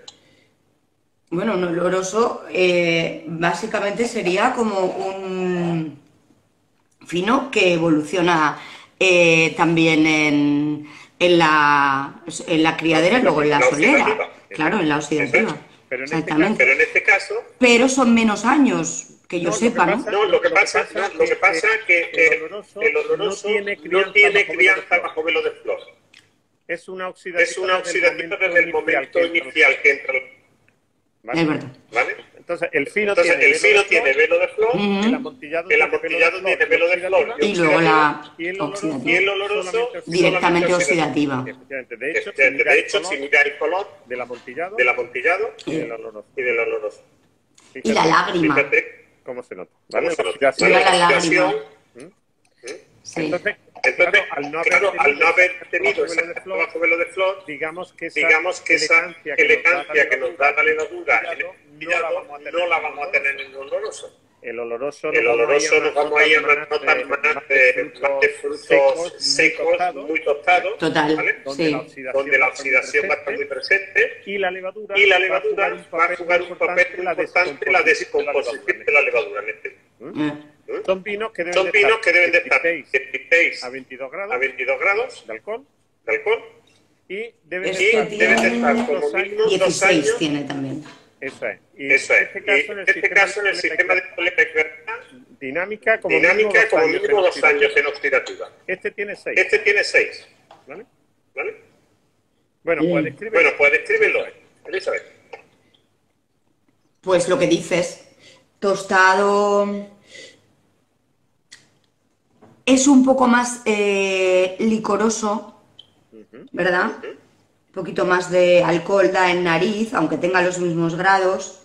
bueno, un oloroso eh, básicamente sería como un fino que evoluciona eh, también en, en, la, en la criadera y luego en la La solera. oxidativa. Claro, en la oxidativa. Pero en este Exactamente. Pero en este caso, Pero son menos años, que yo No, lo sepa, que ¿no? pasa- no, lo que pasa, pasa no, lo que pasa es que el eh, oloroso el oloroso no tiene no tiene crianza crianza bajo bajo velo de flor. Es una oxidativa, Es una oxidativa desde el momento que entra- inicial que entra, ¿vale? Es verdad. ¿vale? Entonces, el fino Entonces, tiene el fino velo tiene de flor, velo de flor, Ujú. el amontillado, el amontillado tiene velo de flor Y luego la y el oloroso, oxidativa. y el oloroso solamente Directamente oxidativa. oxidativa. Efectivamente, de hecho, si Efectivamente, miras de el hecho, color si miráis el color del amontillado del amontillado y del oloroso. y del oloroso, Y la lágrima. fíjate ¿Cómo se nota? ¿Vale? cómo se La nota. oxidación. Mira la oxidación, lágrima. Sí. Entonces, Entonces, claro, al no haber claro, tenido al no haber ese tenido bajo ese velo de flor, bajo velo de flor, digamos que esa digamos que esa elegancia que nos da la levadura en el pillado no la vamos a tener en el oloroso. el oloroso, El oloroso nos vamos a ir a unas notas más de, más de frutos secos, muy tostados, Total, ¿vale? donde sí. la oxidación, Donde la oxidación va a estar muy presente y la levadura, y la levadura va a jugar un papel muy importante en la descomposición de la levadura en este. Eh, ¿Mm? Son vinos que deben Son de vinos estar que deben de estar dieciséis dieciséis a veintidós grados a veintidós grados de alcohol de alcohol y deben Este de estar y deben de estar tiene como dos mínimo años. dos dieciséis años. tiene también. Eso es. Y Eso en es. este Y caso, en en el este sistema, caso, en el de sistema de polímeca dinámica, como dinámica, mínimo como dos años mínimo en dos años oxidativa. en oxidativa. Este tiene seis. Este tiene seis, ¿Vale? ¿vale? Bueno, Bien. pues escribe. Bueno, pues descríbelo, Elizabeth. Pues lo que dices, tostado es un poco más eh, licoroso, ¿verdad? Un poquito más de alcohol da en nariz, aunque tenga los mismos grados.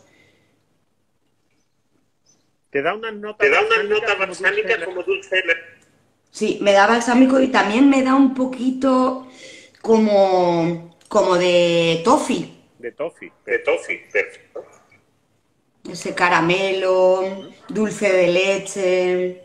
Te da una nota Te da una balsámica nota como balsámica dulce, como dulce. Sí, me da balsámico y también me da un poquito como, como de toffee, de toffee. De toffee, perfecto. ese caramelo, dulce de leche.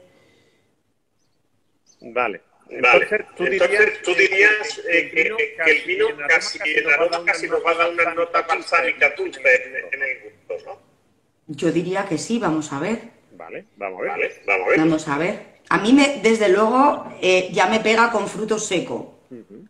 Vale. Vale. Entonces, tú Entonces, dirías, tú dirías que, eh, que, que el vino casi en aroma casi nos va a dar una nota balsámica dulce en, en el gusto, ¿no? Yo diría que sí, vamos a ver. Vale, vamos a ver. Vale, vamos a ver. Vamos a ver. A mí, me, desde luego, eh, ya me pega con fruto seco. Ujú.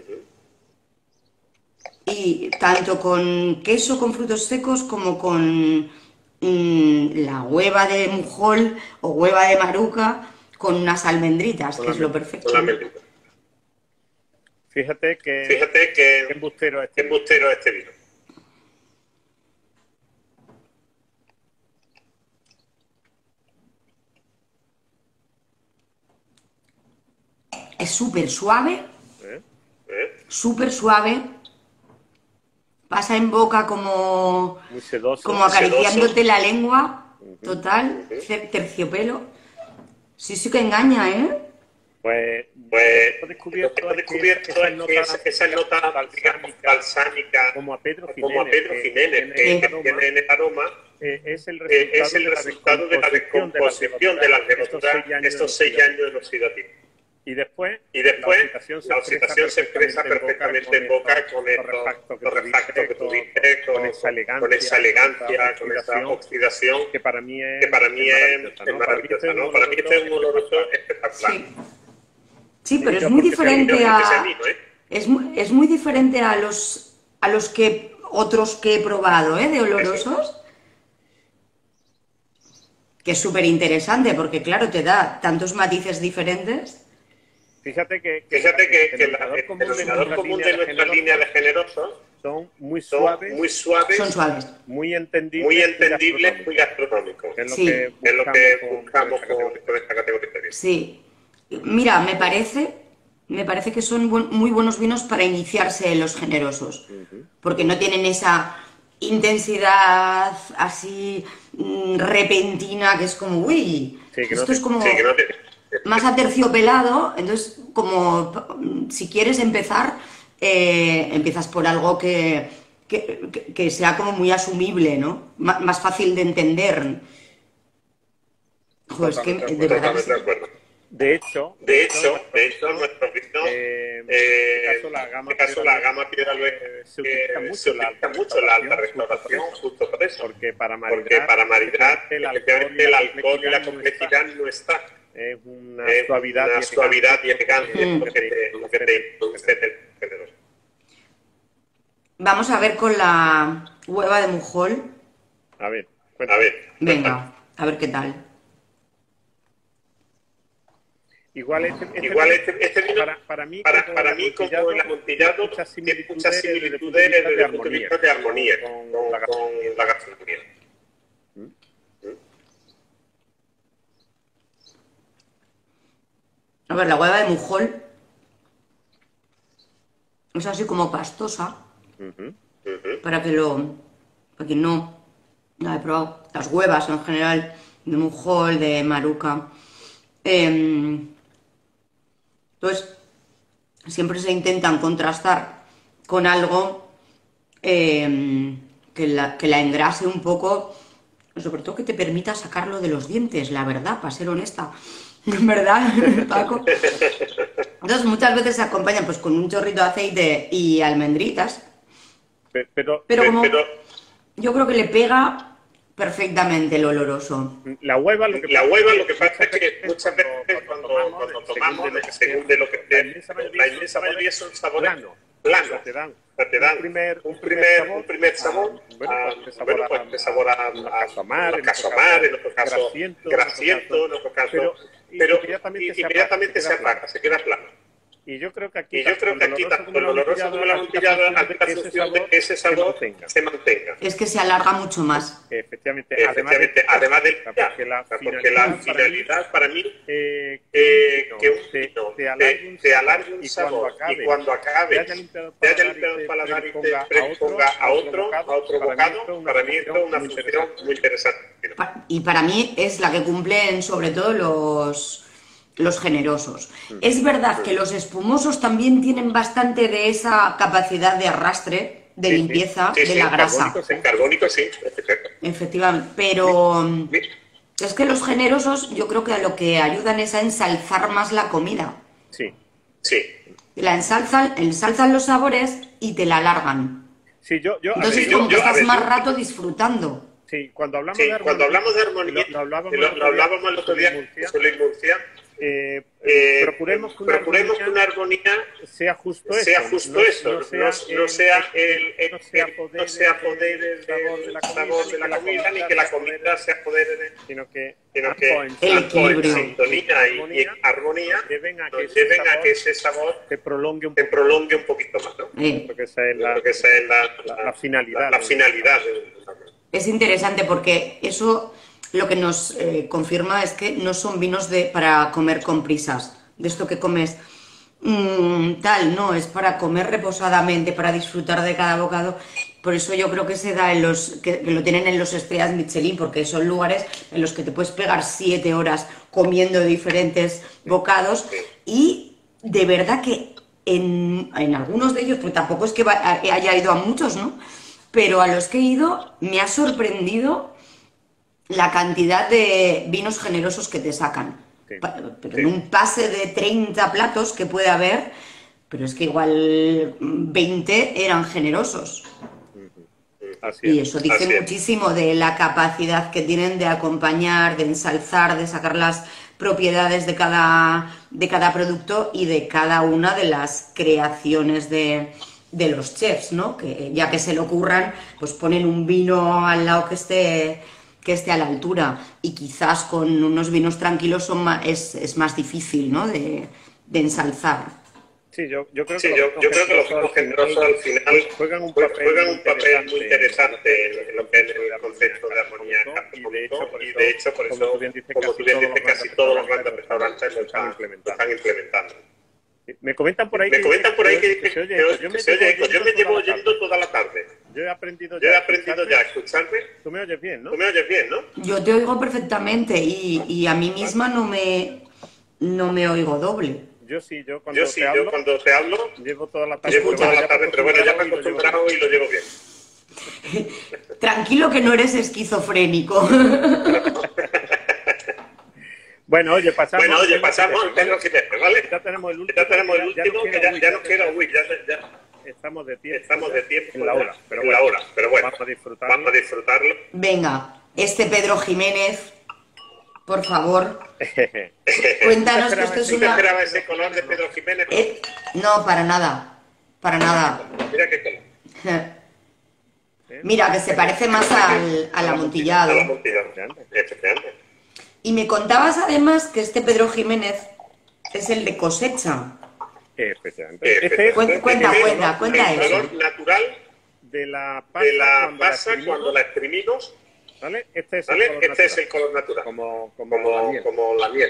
Y tanto con queso con frutos secos como con mm, la hueva de mujol o hueva de maruca con unas almendritas, que es lo perfecto. Con la melita. Fíjate que Fíjate qué que embustero qué este. embustero este vino. Es súper suave, ¿Eh? ¿Eh? súper suave. Pasa en boca como, Muy sedoso. como acariciándote sedoso. la lengua. Total, cer- terciopelo. Sí, sí que engaña, ¿eh? Pues, Pues he lo descubierto, que hemos es que descubierto esa es que esa, esa nota digamos, balsámica, como a Pedro Jiménez, como a Pedro que Jiménez, tiene que, el que aroma, tiene en el aroma, eh, es el eh, resultado, es el resultado de la descomposición de las levaduras estos seis años en oxidativo. Y después, y después la oxidación se la expresa oxidación se expresa perfectamente en boca con estos torrefactos que tú dices, con, con esa elegancia, con esa, elegancia, con esa oxidación, que para mí es, que para mí es, es maravillosa, ¿no? Para mí este es un oloroso espectacular. Sí, sí, pero es muy diferente a... Es muy, es muy diferente a los, a los que otros que he probado, ¿eh? De olorosos. Que es súper interesante porque, claro, te da tantos matices diferentes. Fíjate que, que, Fíjate que, el que la, el denominador común de nuestra línea de generosos son muy suaves, son muy, suaves, son suaves. muy entendibles, muy, entendibles, muy gastronómicos. Es lo sí. que es lo que buscamos con, con, con esta categoría. Sí. Mira, me parece, me parece que son bu muy buenos vinos para iniciarse en los generosos. Uh-huh. Porque no tienen esa intensidad así mmm, repentina que es como, uy, sí, que esto no te, es como sí, no te... más aterciopelado, entonces como si quieres empezar, eh, empiezas por algo que, que, que sea como muy asumible, ¿no? M más fácil de entender. Joder, es que de verdad que sí. De hecho, de hecho, de hecho, nuestro vino, eh, eh, en este caso la gama, este caso, la gama Piedra Luez, eh, se utiliza mucho, se utiliza mucho la alta restauración, justo por eso, porque para maridar, porque para maridar el, alcohol, el alcohol y la complejidad no está. Es una es suavidad, una y suavidad y elegancia mm. lo que te, lo que te produce el generoso. Vamos a ver con la hueva de Mujol. A ver, a ver. Venga, a ver qué tal. Igual este, este Igual vino, este, este vino para, para mí, para, para mí como el amontillado, tiene muchas similitudes desde el punto de vista de armonía con, con, la, con la gastronomía. ¿Mm? ¿Mm? A ver, la hueva de Mujol es así como pastosa. Uh-huh. Uh-huh. Para que lo... Para quien no la he probado. Las huevas en general de Mujol, de Maruca. Eh, Entonces, siempre se intentan contrastar con algo eh, que, la, que la engrase un poco, sobre todo que te permita sacarlo de los dientes, la verdad, para ser honesta. ¿Verdad, Paco? Entonces, muchas veces se acompañan pues, con un chorrito de aceite y almendritas. Pero, pero, pero como pero yo creo que le pega perfectamente el oloroso. La hueva lo que, la hueva, lo que pasa es que muchas veces cuando, cuando, cuando tomamos, según de lo que te, la inmensa mayoría son sabores planos. Plano. Te dan, te dan un primer, un primer, un primer sabor, a, bueno, pues, a, bueno, pues de sabor a, a, a, a mar, en otro caso, en otro caso grasiento, en otro caso, pero, pero inmediatamente, inmediatamente se apaga, se queda plano. Y yo creo que aquí, y yo creo que aquí tanto el oloroso como la amontillado hace la función de que ese sabor se mantenga. Es que se alarga mucho más. Efectivamente, Efectivamente además del ya, porque la porque la finalidad para mí eh, eh, que un vino te, te, te alargue un sabor y cuando acabe te haya limpiado el paladar y te predisponga a otro, a otro bocado, para mí esto es una función muy interesante. Y para mí es la que cumplen sobre todo los... los generosos. Es verdad que los espumosos también tienen bastante de esa capacidad de arrastre, de sí, limpieza sí, de sí, la grasa. Carbónico, sí, carbónico, sí. Efectivamente, pero sí. Es que los generosos yo creo que a lo que ayudan es a ensalzar más la comida. Sí, sí. La ensalzan, ensalzan los sabores y te la alargan. Sí, yo, yo, Entonces ver, como yo, que yo, estás ver, más yo, rato disfrutando. Sí, cuando hablamos, sí, de, armonía, cuando hablamos de armonía, lo, lo hablábamos, lo, lo hablábamos el otro día, José en Murcia, eh, eh, procuremos que una, procuremos armonía, que una armonía sea justo eso, sea, justo no, eso, no, sea, no, no sea el, el, no sea poder, no sea poder el sabor de la comida, de la comida ni que la comida sea poder de, sino que, sino que el equilibrio, sintonía y, y armonía lleven a que, nos lleven a que ese sabor te prolongue un, te prolongue un poquito más, ¿no? Eh. Porque esa es la, Porque esa es la, la, la finalidad. La, la finalidad de, es interesante porque eso lo que nos eh, confirma es que no son vinos de, para comer con prisas, de esto que comes mmm, tal, no, es para comer reposadamente, para disfrutar de cada bocado. Por eso yo creo que se da en los que, que lo tienen en los estrellas Michelin, porque son lugares en los que te puedes pegar siete horas comiendo diferentes bocados y de verdad que en, en algunos de ellos, pues tampoco es que va, haya ido a muchos, ¿no? Pero a los que he ido me ha sorprendido la cantidad de vinos generosos que te sacan. sí. pero sí. en un pase de treinta platos que puede haber, pero es que igual veinte eran generosos. Así y es. eso dice Así muchísimo es. de la capacidad que tienen de acompañar, de ensalzar, de sacar las propiedades de cada, de cada producto y de cada una de las creaciones de, de los chefs, ¿no? Que ya que se le ocurran, pues ponen un vino al lado que esté, que esté a la altura, y quizás con unos vinos tranquilos son más, es, es más difícil, ¿no? de, de ensalzar. Sí, yo, yo creo sí, que yo, los yo creo que los vinos generosos al final juegan un papel, juegan un papel muy interesante en lo que es el concepto de armonía y de hecho, por y eso, de hecho, por como eso, tú bien dices, como casi, tú bien todos, dices, los casi todos los grandes restaurantes lo están, implementando. están implementando. Me comentan por ahí me que, comentan por ahí que, que, que, que, que, que se oye eco. Yo me llevo oyendo toda la tarde. Yo he aprendido ya, Yo he aprendido ya a escucharme. Tú me oyes bien, ¿no? Tú me oyes bien, ¿no? Yo te oigo perfectamente y, y a mí misma no me, no me oigo doble. Yo sí, yo cuando, yo sí, te, hablo, yo cuando te hablo, llevo toda la tarde, llevo toda la tarde pero bueno, ya me he acostumbrado y lo llevo bien. Tranquilo que no eres esquizofrénico. Bueno, oye, pasamos. Bueno, oye, pasamos al Pedro Jiménez, ¿vale? Ya tenemos el último, ya tenemos el último ya, ya que ya, ya no quiero huir, ya, ya. Estamos de tiempo. Estamos de tiempo en la hora, pero en bueno, la hora, pero bueno, vamos a disfrutarlo. Vamos a disfrutarlo. Venga, este Pedro Jiménez, por favor, cuéntanos que esto es una... una... ¿No esperaba ese color de Pedro Jiménez? Eh, no, para nada, para nada. Mira qué color. Mira, que se parece más al, al amontillado. Al amontillado, efectivamente. Y me contabas además que este Pedro Jiménez es el de cosecha. Efectivamente. Este Cu cuenta, este cuenta, el, cuenta el eso. color natural de la pasa, de la cuando, pasa la cuando la exprimimos. ¿Vale? Este es, ¿Vale? el, color este natural. es el color natural. Como, como, como, la miel. como la miel.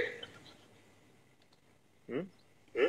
¿Mm? ¿Mm?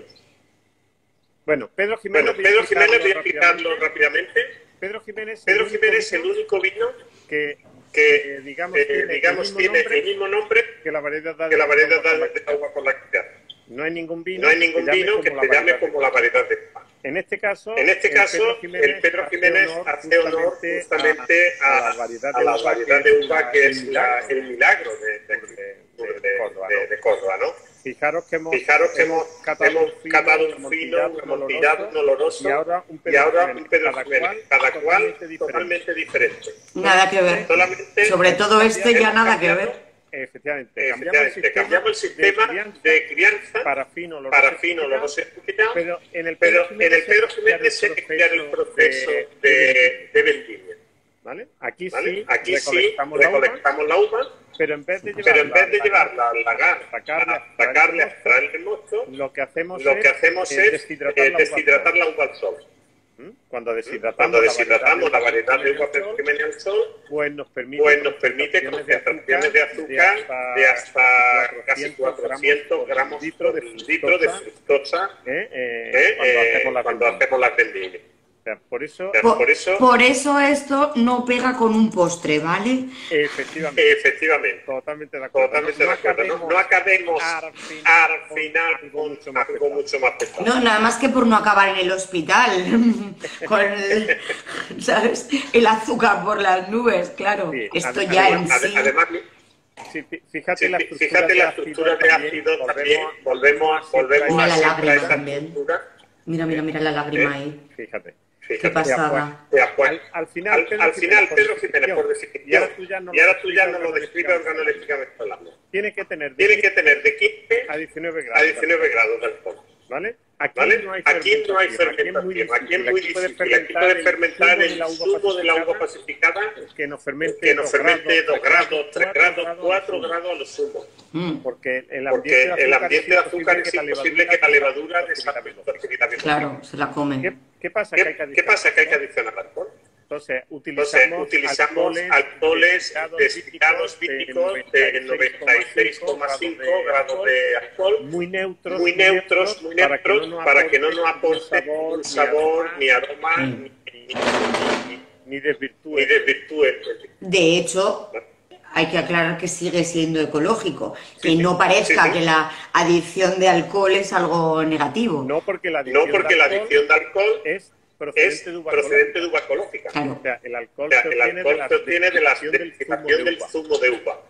Bueno, Pedro Jiménez, bueno, Pedro Jiménez voy a explicarlo rápidamente. Pedro Jiménez, Pedro Jiménez es el único vino que, que eh, digamos, eh, tiene, digamos, el, mismo tiene nombre el mismo nombre que la variedad que la variedad de de agua con la que No hay ningún vino, no hay ningún que vino que te llame como la variedad de uva. En este caso, en este caso Pedro Jiménez, el Pedro Jiménez hace honor justamente a, a, a la variedad de, a la variedad de uva que es la, el milagro de, de, de, de, de, Córdoba, ¿no? de, de Córdoba, ¿no? Fijaros que hemos, Fijaros que hemos catado, hemos catado un fino, un amontillado, un oloroso, y ahora un Pedro, y ahora Jiménez, un Pedro cada Jiménez, cual, cada cual totalmente, totalmente diferente. Nada que ver. Solamente Sobre todo esto ya nada que ver. Efectivamente, Efectivamente, cambiamos el sistema, cambiamos el sistema de, crianza de crianza para fino oloroso, para fino, oloroso pero en el Pedro Jiménez, en el Pedro Jiménez se crea el proceso de, de, de vendimia. ¿Vale? Aquí ¿Vale? sí Aquí recolectamos, sí la, recolectamos uva, la uva, pero en vez de llevarla, pero en vez de llevarla al lagar, sacarle, a sacarle, a extraer el mosto, lo que hacemos lo es, que hacemos es es deshidratar, eh, la, deshidratar uva la uva al sol. Cuando deshidratamos, Cuando deshidratamos la la variedad de uva Pedro Jiménez al sol, pues nos permite, pues nos permite concentraciones de azúcar de hasta casi cuatrocientos gramos por litro de fructosa eh, eh, eh, cuando, eh, hacemos, la cuando hacemos las vendimias. O sea, por eso, por, por, eso, por eso esto no pega con un postre, ¿vale? Efectivamente. Efectivamente. Totalmente de acuerdo. Totalmente no, de acuerdo. acabemos, no acabemos al final, al final con, con mucho más algo mucho más pesado. No, nada más que por no acabar en el hospital. Con el, ¿sabes? El azúcar por las nubes, claro. Sí, Esto además, ya en sí... Además, sí, fíjate, sí, la fíjate la estructura de ácido también. Volvemos, volvemos mira a la lágrima también. Mira, mira, mira la lágrima ahí. Fíjate. Fíjate. Qué pasada. Al, al final, al, Pedro, al final Pedro Jiménez, por definición, y ahora tú ya no, y ahora tú ya no lo describes organolépticamente hablando. Tiene que tener de, Tiene que tener de quince a diecinueve grados, a diecinueve grados de alcohol. ¿Vale? Aquí, ¿Vale? no hay aquí no hay fermentación, aquí es muy difícil. Aquí puede fermentar el zumo de la uva pacificada que nos fermente, que nos fermente dos grados, tres grados, cuatro grados a lo sumo. Mm. Porque el ambiente, Porque el ambiente de azúcar es imposible que la levadura desarrolle. Claro, se la come. ¿Qué, qué pasa? ¿Qué, que hay que ¿Qué pasa? Que hay que adicionar alcohol. Entonces, utilizamos, Entonces, utilizamos alcoholes deshidratados víticos de noventa y seis coma cinco grados de alcohol, muy neutros, muy neutros, muy neutros para que no nos aporte un sabor, ni aroma, mm. ni, ni, ni, ni desvirtúe. Ni desvirtúe. De hecho, hay que aclarar que sigue siendo ecológico, que sí, no parezca sí, sí. que la adicción de alcohol es algo negativo. No porque la adicción, no porque de, la alcohol adicción de alcohol es procedente, es de, uva procedente de uva ecológica. Claro. O sea, el alcohol, o sea, se el alcohol se obtiene de la acidificación del zumo de uva.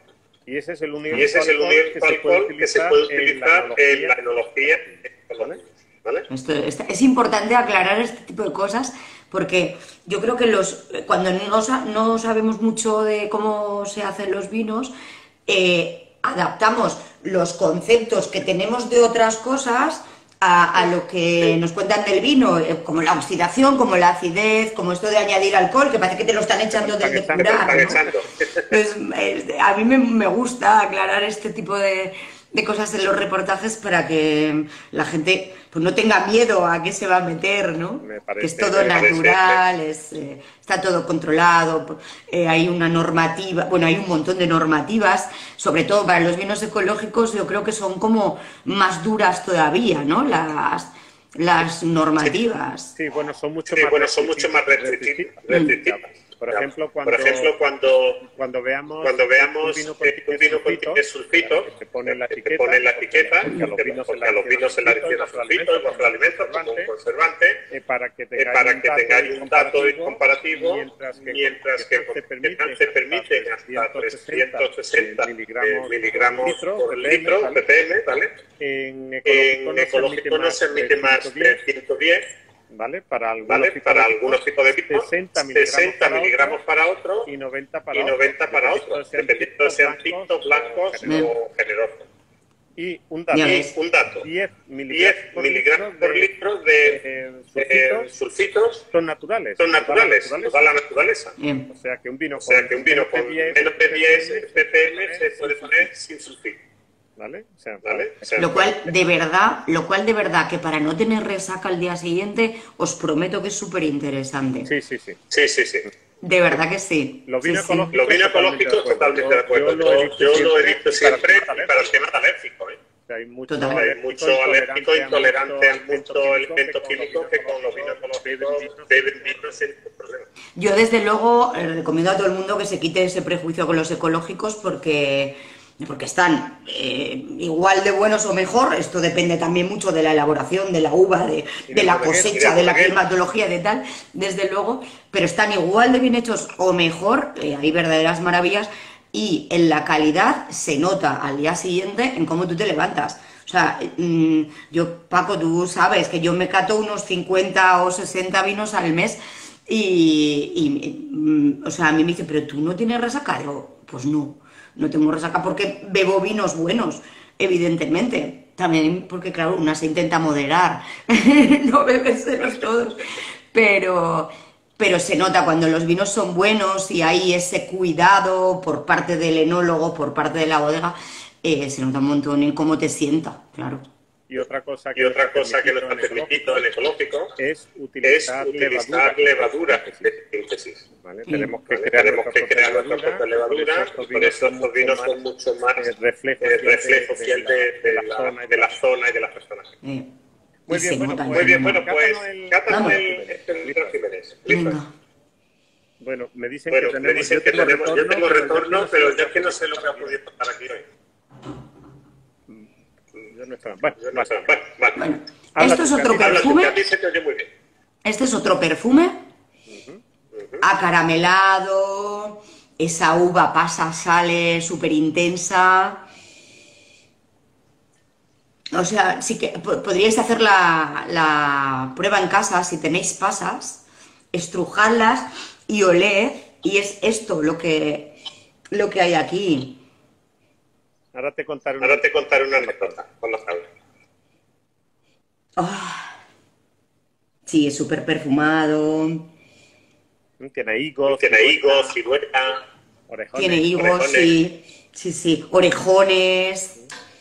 Y ese es el único y ese es el único alcohol que se puede alcohol que se puede utilizar en la enología. ¿Vale? ¿Vale? Esto, esto, es importante aclarar este tipo de cosas porque yo creo que los cuando no, no sabemos mucho de cómo se hacen los vinos, eh, adaptamos los conceptos que tenemos de otras cosas a, a lo que nos cuentan del vino, eh, como la oxidación, como la acidez, como esto de añadir alcohol, que parece que te lo están echando desde curar, ¿no? Pues, eh, a mí me, me gusta aclarar este tipo de, de cosas en los reportajes para que la gente pues no tenga miedo a qué se va a meter, ¿no? Parece, que es todo natural, es, eh, está todo controlado, eh, hay una normativa, bueno, hay un montón de normativas, sobre todo para los vinos ecológicos yo creo que son como más duras todavía, ¿no? Las, las normativas. Sí, bueno, son mucho sí, más bueno, son mucho más restrictivas. restrictivas. Por ejemplo, cuando, Por ejemplo, cuando, cuando veamos, cuando veamos un vino con, eh, un vino con sulfito, sulfito que te pone la etiqueta, te pone la etiqueta porque a los vinos, porque a los vinos se la adicionan sulfito, los alimentos como un conservante, eh, para que tengáis eh, para que tengáis un dato comparativo, mientras que, mientras que te permiten, se permiten hasta trescientos sesenta miligramos, miligramos por litro, ¿vale? ppm, ¿vale? En ecológico, en ecológico no se emite más de ciento diez. ¿Vale? Para algunos, ¿Vale? tipos, para de algunos tipos de vinos, sesenta miligramos, sesenta para, miligramos otro, para otro y noventa para, y noventa otro, para otro, dependiendo de sean tintos, blancos o generosos. Y un dato, y un dato diez miligramos por litro de, eh, sulfitos, eh, sulfitos son naturales, son naturales, toda la naturaleza. toda la naturaleza. Bien. O sea que un vino o sea, con, que un vino con menos de diez ppm se puede poner sin sulfito. ¿Vale? O sea, ¿Vale? O sea, lo cual de verdad, lo cual de verdad que para no tener resaca al día siguiente, os prometo que es súper interesante. Sí, sí, sí. Sí, sí, sí. De verdad que sí. Los sí, vinos sí. ecológicos, Los vinos ecológicos totalmente de acuerdo. Yo, yo, yo lo he dicho siempre para el tema alérgico, ¿eh? O sea, hay mucho, Total. Hay mucho alérgico intolerante a mucho elemento químico que con los vinos ecológicos beben vinos sin ningún problema. Yo desde luego eh, recomiendo a todo el mundo que se quite ese prejuicio con los ecológicos porque... porque están eh, igual de buenos o mejor, esto depende también mucho de la elaboración, de la uva, de, de la cosecha, de la climatología, de tal, desde luego, pero están igual de bien hechos o mejor, eh, hay verdaderas maravillas, y en la calidad se nota al día siguiente en cómo tú te levantas. O sea, mmm, yo, Paco, tú sabes que yo me cato unos cincuenta o sesenta vinos al mes y, y mmm, o sea, a mí me dice, pero tú no tienes resaca, digo, pues no. No tengo resaca porque bebo vinos buenos, evidentemente. También porque, claro, una se intenta moderar, no bebérselos todos. Pero, pero se nota cuando los vinos son buenos y hay ese cuidado por parte del enólogo, por parte de la bodega, eh, se nota un montón en cómo te sienta, claro. Y otra cosa que, y otra cosa que nos ha permitido el ecológico es utilizar, es utilizar levadura de síntesis. ¿Vale? Sí. Tenemos que ¿Vale? crear Tenemos nuestra que crear propia nuestra propia levadura y por eso estos vinos son mucho más eh, reflejo, eh, reflejo de, fiel de, de, la, la, de la zona y de las personas. Eh, Muy bien, bueno, nota, Muy bien, bueno, Cátanos pues el- cátanos Vamos. el, el litro Jiménez. venga. Bueno, me dicen Bueno, que me tenemos, dicen que tenemos, yo tengo retorno, pero yo es que no sé lo que ha podido pasar aquí hoy. yo no estaba. Bueno, Yo no más. sé. Bueno, vale. Bueno, Habla esto es tú, otro Carmen, Habla tú, perfume. que a ti se te oye muy bien. Este es otro perfume, acaramelado, esa uva pasa, sale, súper intensa. O sea, sí que po- podríais hacer la, la prueba en casa si tenéis pasas, estrujarlas y oled, y es esto lo que, lo que hay aquí. Ahora te contaré una. Ahora te contaré una anécdota con los cables. Ah, sí, es súper perfumado, Tiene higos, Tiene higos, ciruela, orejones. tiene higos, orejones. sí, sí, sí, orejones.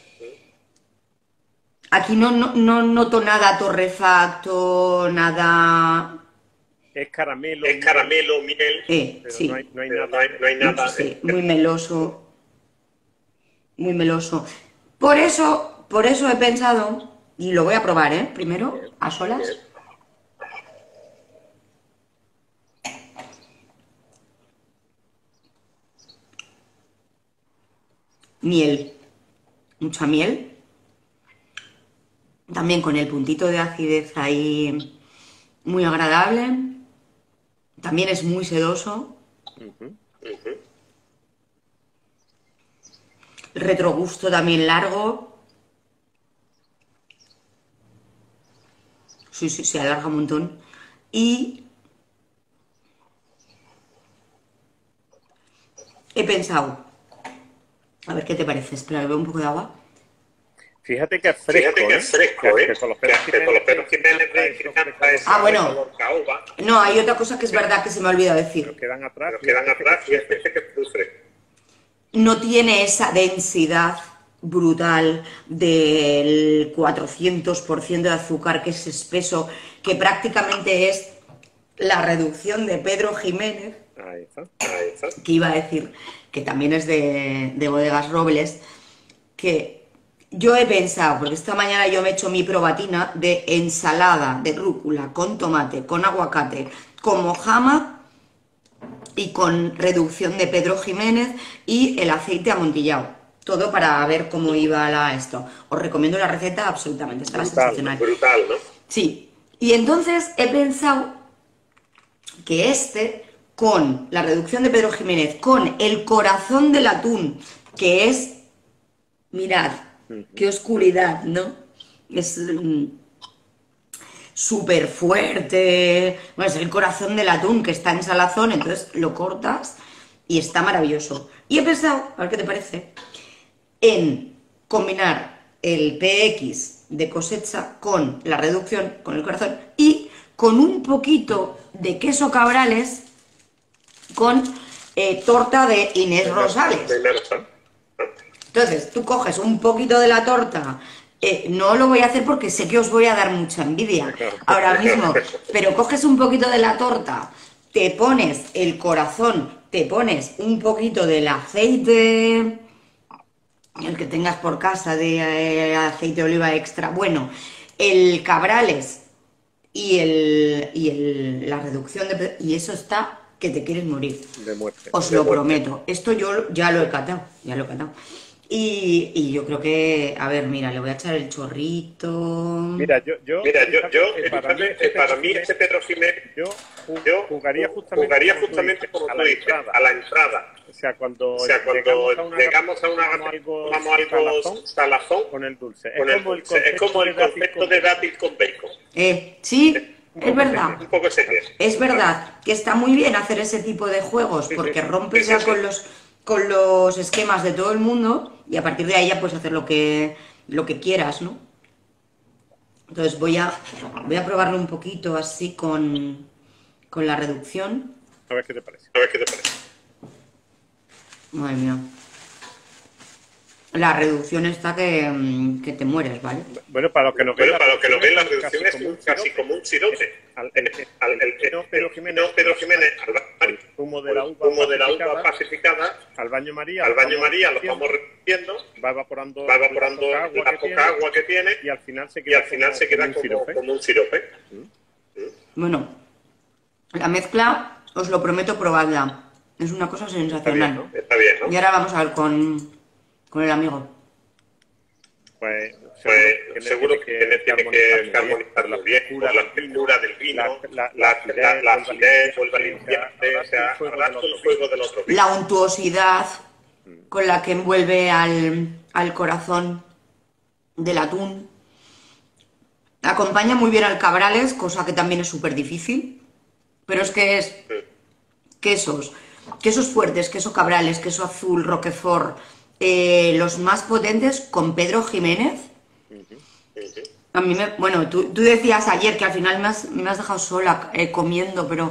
Aquí no, no, no noto nada torrefacto, nada... Es caramelo. es caramelo, miel, Eh, Pero sí, no hay, no hay pero nada. no hay, no hay nada. sí, muy meloso, muy meloso. Por eso, por eso he pensado, y lo voy a probar, ¿eh? Primero, a solas. Miel, mucha miel. También con el puntito de acidez ahí muy agradable. También es muy sedoso. Ujú. Ujú. retrogusto también largo. Sí, sí, se alarga un montón. Y he pensado, a ver qué te parece, espera, bebo un poco de agua. Fíjate que es fresco, Fíjate que es fresco, ¿eh? ¿eh? Que con los Que, peros que con los peros Jiménez Jiménez de crianza es Ah, bueno. color caoba, No, hay otra cosa que es verdad que se me ha olvidado pero decir. quedan atrás. pero quedan atrás y este que es muy fresco. No tiene esa densidad brutal del cuatrocientos por ciento de azúcar, que es espeso, que prácticamente es la reducción de Pedro Jiménez, Ahí está. Ahí está. que iba a decir que también es de, de Bodegas Robles, que yo he pensado, porque esta mañana yo me he hecho mi probatina de ensalada de rúcula con tomate, con aguacate, con mojama y con reducción de Pedro Jiménez y el aceite amontillado. Todo para ver cómo iba la esto. Os recomiendo la receta absolutamente, está Brutal, sensacional. Brutal, ¿no? Sí, y entonces he pensado que este, con la reducción de Pedro Jiménez, con el corazón del atún, que es, mirad, qué oscuridad, ¿no? Es mm, súper fuerte, bueno, es el corazón del atún que está en salazón, entonces lo cortas y está maravilloso. Y he pensado, a ver qué te parece, en combinar el P X de cosecha con la reducción, con el corazón, y con un poquito de queso Cabrales con eh, torta de Inés Rosales. De Mersa. Entonces, tú coges un poquito de la torta, eh, no lo voy a hacer porque sé que os voy a dar mucha envidia ahora mismo, pero coges un poquito de la torta, te pones el corazón, te pones un poquito del aceite, el que tengas por casa, de eh, aceite de oliva extra, bueno, el Cabrales y, el, y el, la reducción de... y eso está que te quieres morir. De muerte. Os De lo muerte. prometo. Esto yo ya lo he catado, ya lo he catado. Y, y yo creo que, a ver, mira, le voy a echar el chorrito. Mira, yo, yo, Mira, yo, yo eh, para mí, fíjate, eh, para mí este Pedro Jiménez, yo ju- yo jugaría justamente, jugaría como tú justamente dices, como a tú la dices, entrada. a la entrada. O sea, cuando, O sea, cuando llegamos a una tomamos algo, tomamos algo salazón con el dulce. con es el como el dulce. Es como el concepto de dátil con bacon. Eh, sí, es verdad. Un poco ese es. Es verdad que está muy bien hacer ese tipo de juegos porque rompes Sí, sí, ya sí. con los con los esquemas de todo el mundo y a partir de ahí ya puedes hacer lo que lo que quieras, ¿no? Entonces voy a voy a probarlo un poquito así con con la reducción. A ver qué te parece. A ver qué te parece. Madre mía. La reducción está que, mm, que te mueres, ¿vale? Bueno, para los que nos Bueno, ven, para los que lo ven, la casi reducción es como un casi sirope. como un sirope. Al- El, el, el, el, no, Pedro Jiménez, no, Pedro Jiménez, al el zumo de la uva zumo de la uva pacificada, pacificada, al baño María, al lo baño vamos María, lo haciendo, vamos repitiendo, va evaporando, va evaporando la poca agua, la que, poca tiene, agua que tiene y al final se y queda, al final como, se queda como un como, sirope. como un sirope. Bueno, la mezcla, os lo prometo, probadla. Es una cosa sensacional. ¿no? Está bien, ¿no? Y ahora vamos a ver con, con el amigo. Pues Pues seguro que tiene que armonizar muy bien por la textura del vino, la, la, la, la acidez, vuelve a limpiarse, limpiarse, o sea, habrá todo el fuego del otro vino. La untuosidad con la que envuelve al, al corazón del atún. Acompaña muy bien al Cabrales, cosa que también es súper difícil. Pero es que es quesos, quesos fuertes, queso Cabrales, queso azul, Roquefort, eh, los más potentes con Pedro Jiménez. A mí me, bueno, tú, tú decías ayer que al final me has, me has dejado sola eh, comiendo, pero,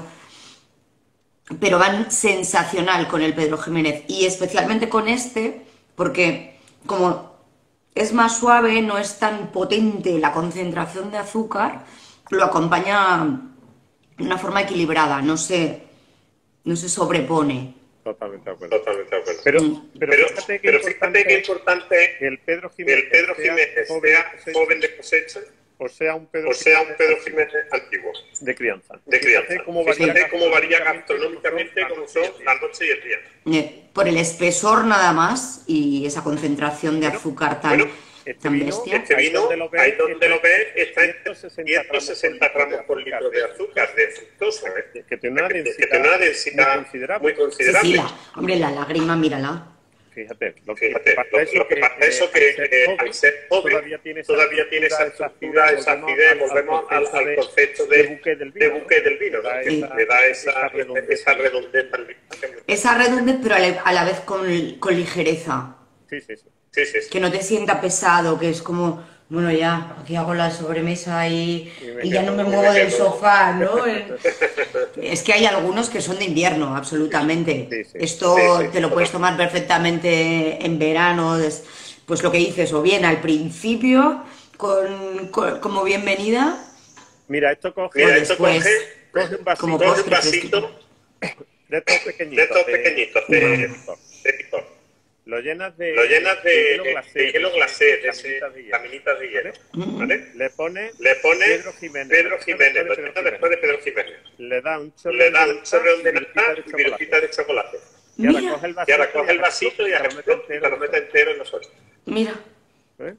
pero van sensacional con el Pedro Jiménez. Y especialmente con este, porque como es más suave, no es tan potente la concentración de azúcar, lo acompaña de una forma equilibrada, no se, no se sobrepone. Totalmente de acuerdo. Totalmente de acuerdo. Pero, Mm. pero, Pero, fíjate que pero importante fíjate que importante que el Pedro que Jiménez, el Pedro Jiménez sea joven de cosecha o sea un Pedro o sea un Pedro Jiménez Jiménez antiguo, de crianza. de crianza. Fíjate cómo varía, Fíjate cómo varía gastronómicamente gastronómicamente como son la noche y el día. Eh, por el espesor nada más y esa concentración de azúcar tan, bueno, este tan vino- bestia. Este Ahí vino, donde lo ves, ahí donde lo ves, está en ciento sesenta ciento sesenta gramos por litro de azúcar, de fructosa, que tiene una que, que densidad tiene una densidad muy considerable. muy Sí, sí, considerable. la, hombre, la lágrima, mírala. Fíjate, lo que Fíjate, pasa lo, eso lo que que, pasa es eso eh, que al ser eh, joven, al ser joven todavía tiene esa todavía tiene esa estructura, estructura, esa acidez, volvemos al, concepto al de- concepto de de, buque del de vino, buque ¿no? del vino, Le da ¿no? Sí. Que le da esa, esa redondez. esa redondez al vino. Esa redondez, pero a la, a la vez con, con ligereza. Sí, sí, sí. Sí, sí, sí. Que no te sienta pesado, que es como, bueno, ya, aquí hago la sobremesa y, Y me y ya quedo- no me y me muevo del quedo- sofá, ¿no? El- Es que hay algunos que son de invierno, absolutamente. Sí, sí. Esto Sí, sí, te lo puedes tomar perfectamente en verano, des- pues lo que dices, o bien al principio, con, con- como bienvenida, Mira, esto coge, Mira, o esto después, coge, coge un vasito, como coge un postre vasito de estos de pequeñitos, estos de- pequeñitos de de, licor. de licor. Lo llenas de, Lo llenas de, de hielo de glacé, hielo glacé, de ese- caminitas de hielo, caminitas de hielo. Mm. ¿Vale? Le pone, Le pone Pedro Jiménez, Pedro después Jiménez, de lo Pedro llama Jiménez. después de Pedro Jiménez. le da un chorro Le da un nata chorreón de y virutita nata de y chocolate. virutita de chocolate. Y ahora Mira. coge el Y vasito, ahora coge el vasito y te lo arregla mete y entero te lo en mete el entero en los ojos. mira. ¿eh?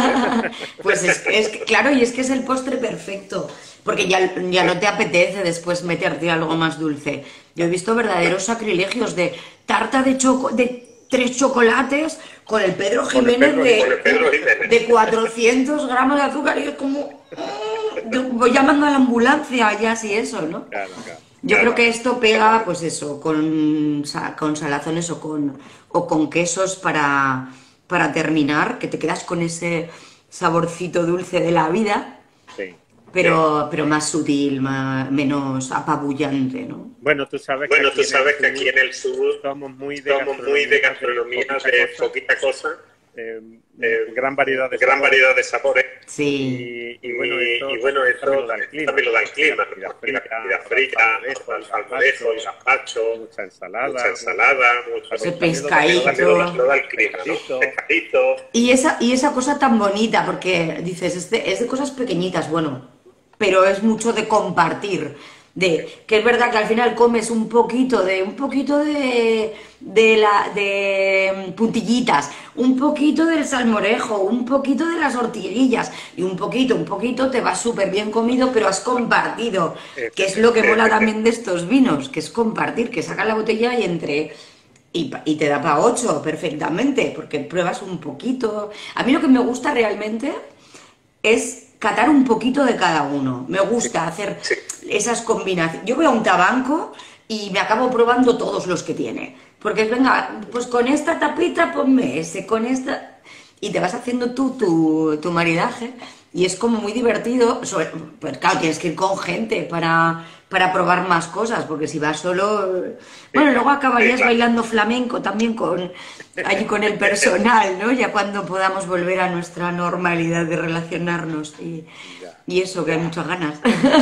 Pues es, es que- claro, y es que es el postre perfecto, porque ya, ya no te apetece después meterte algo más dulce. Yo he visto verdaderos sacrilegios de tarta de choco, de tres chocolates con el Pedro Con el Jiménez, Pedro- de, con el Pedro Jiménez. de cuatrocientos gramos de azúcar y es como... "Ah", yo voy llamando a la ambulancia ya así eso, ¿no? Claro, claro. Yo Claro. creo que esto pega, pues eso, con, sa- con salazones o con, o con quesos para, para terminar, que te quedas con ese saborcito dulce de la vida, Sí. pero, pero más sutil, más, menos apabullante, ¿no? Bueno, tú sabes Bueno, que tú aquí en el sabes que sur aquí en el sur somos muy de somos muy de gastronomía poquita de cosa, poquita cosa, eh, eh, gran variedad de gran sabores. variedad de sabores. Sí. Y, y bueno, esto, y bueno, esto también lo da el clima. también lo da el clima. Y la La frita, comida frita, el salmorejo, el gazpacho, mucha ensalada, mucha ensalada, mucha Ese también lo da- pescadito. También lo da- lo da el clima, ¿no? Pescadito. Pescadito. Y esa, y esa cosa tan bonita, porque dices, es de, es de cosas pequeñitas, bueno, pero es mucho de compartir. De que es verdad que al final comes un poquito de un poquito de, de la de puntillitas, un poquito del salmorejo, un poquito de las ortiguillas y un poquito, un poquito te va súper bien comido, pero has compartido, que es lo que mola también de estos vinos, que es compartir, que sacas la botella y entre y, pa- y te da para ocho perfectamente, porque pruebas un poquito. A mí lo que me gusta realmente es catar un poquito de cada uno. Me gusta hacer Sí. esas combinaciones. Yo voy a un tabanco y me acabo probando todos los que tiene. Porque venga, pues con esta tapita ponme ese, con esta... Y te vas haciendo tú tu, tu maridaje y es como muy divertido. Sobre- Pues claro, tienes que ir con gente para, para probar más cosas, porque si vas solo... Bueno, luego acabarías Sí, claro. bailando flamenco también con allí con el personal, ¿no? Ya cuando podamos volver a nuestra normalidad de relacionarnos y, y eso, que hay muchas ganas.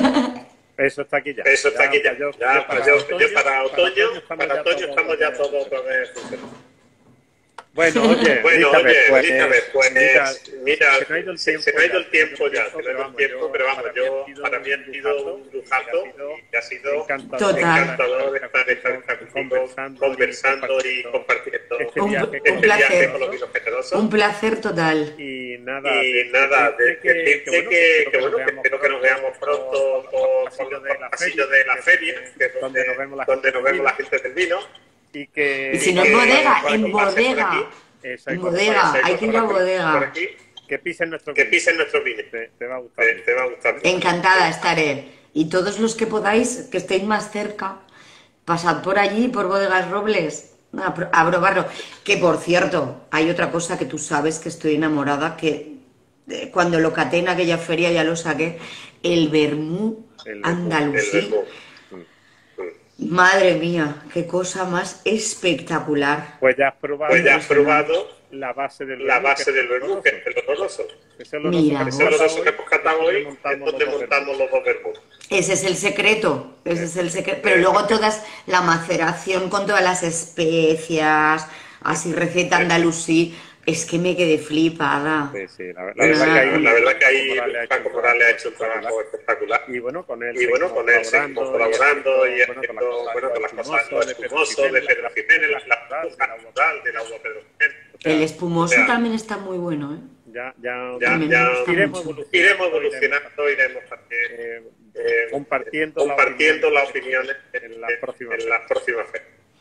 Eso está aquí ya. Eso está aquí ya. yo- Ya, yo pues para yo, otoño- yo para otoño, estamos para ya otoño todos estamos ya otra todos vez. otra vez funcionando. Bueno, oye, Bueno, Elizabeth, oye, pues, Elizabeth, pues mira, mira, se me ha ido el se, tiempo se me ha ido ya, el tiempo ya, pero se me ha ido el vamos, tiempo, yo- pero vamos, para yo, mí ha sido para mí ha un sido lujazo, un lujazo y ha sido encantador, Total. encantador estar, estar, estar contigo, conversando, conversando y compartiendo este Un- viaje, un este placer. viaje con los vinos generosos. Un placer total. y nada, Y de- nada, de- de- de- decirte que, que, que, que bueno, bueno, que espero que nos veamos pronto por, por los pasillos de la feria, que es donde, donde nos vemos la donde gente nos del vemos la vino. gente del vino. y que Y si no que- en bodega, que en pase por bodega. aquí, eso, En y cuando bodega, pase, hay que ir a por aquí, bodega. por aquí, que pisen nuestro que vino. pisen nuestros vinos. te, te va a gustar Te, mucho. te va a gustar. Encantada estaré. Y todos los que podáis, que estéis más cerca, pasad por allí, por Bodegas Robles, a, pro- a probarlo. Que por cierto, hay otra cosa que tú sabes que estoy enamorada, que eh, cuando lo caté en aquella feria ya lo saqué, el vermú El vermú, andalusí. El vermú. Madre mía, qué cosa más espectacular. Pues ya has probado, Pues ya has probado la base del la vermú, base que del es vermú, que es el oloroso. Ese oloroso Mira, que vos. Ese hemos oloroso que catado hemos catado hoy es montamos donde los dos montamos los dos vermú. Ese es el secreto, ese es el secreto. Pero luego todas, la maceración con todas las especias, así receta andalusí, es que me quedé flipada. Sí, sí, la, la verdad Ah. que ahí, La verdad que ahí Paco Paco Morales ha hecho un trabajo espectacular. Y bueno, con él Y bueno, seguimos con él seguimos colaborando y bueno, haciendo, bueno, con las cosas, lo espumoso de Pedro Jiménez, las las natural del agua Pedro Jiménez. El espumoso O sea, también está muy bueno, ¿eh? Ya, ya, Ya, Me ya gusta iremos mucho. evolucionando, iremos evolucionando, iremos también eh, eh, compartiendo, compartiendo la las opiniones en las próximas en las próximas fechas.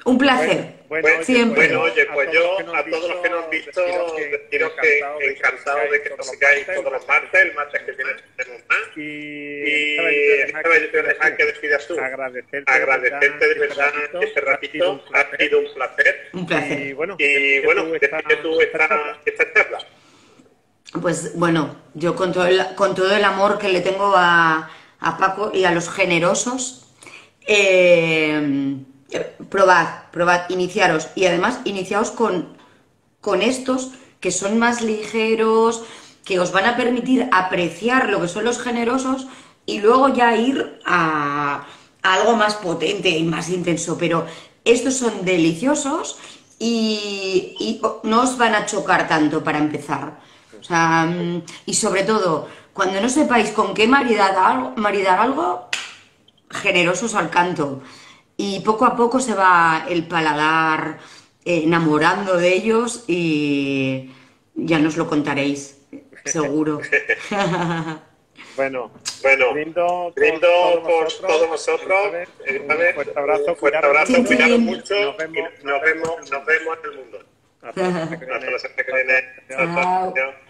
Un placer. Bueno, Bueno, oye, siempre. bueno, oye, pues yo a todos los que nos han visto, deciros que encantado de que nos sigáis todos los martes, el martes que viene tenemos más. Y Y esta vez yo te voy a dejar que despidas tú. agradecerte, Agradecerte de verdad este ratito, ha sido un placer. Un placer. Y bueno, Y bueno, despide tú esta, esta charla. Pues bueno, yo con todo el, con todo el amor que le tengo a, a Paco y a los generosos, eh, probad, probad, iniciaros. Y además, iniciaos con, con estos que son más ligeros, que os van a permitir apreciar lo que son los generosos y luego ya ir a, a algo más potente y más intenso. Pero estos son deliciosos y, y no os van a chocar tanto para empezar. O sea, y sobre todo, cuando no sepáis con qué maridar algo, maridar algo, generosos al canto. Y poco a poco se va el paladar eh, enamorando de ellos y ya nos lo contaréis, seguro. bueno, Bueno, brindo, brindo por por todos vosotros. Esta vez, un fuerte abrazo, Un fuerte abrazo, Chin, cuidaros chin. mucho Nos vemos. y nos vemos, nos vemos en el mundo. hasta la semana que Hasta viene. la semana que viene. Chao. Chao.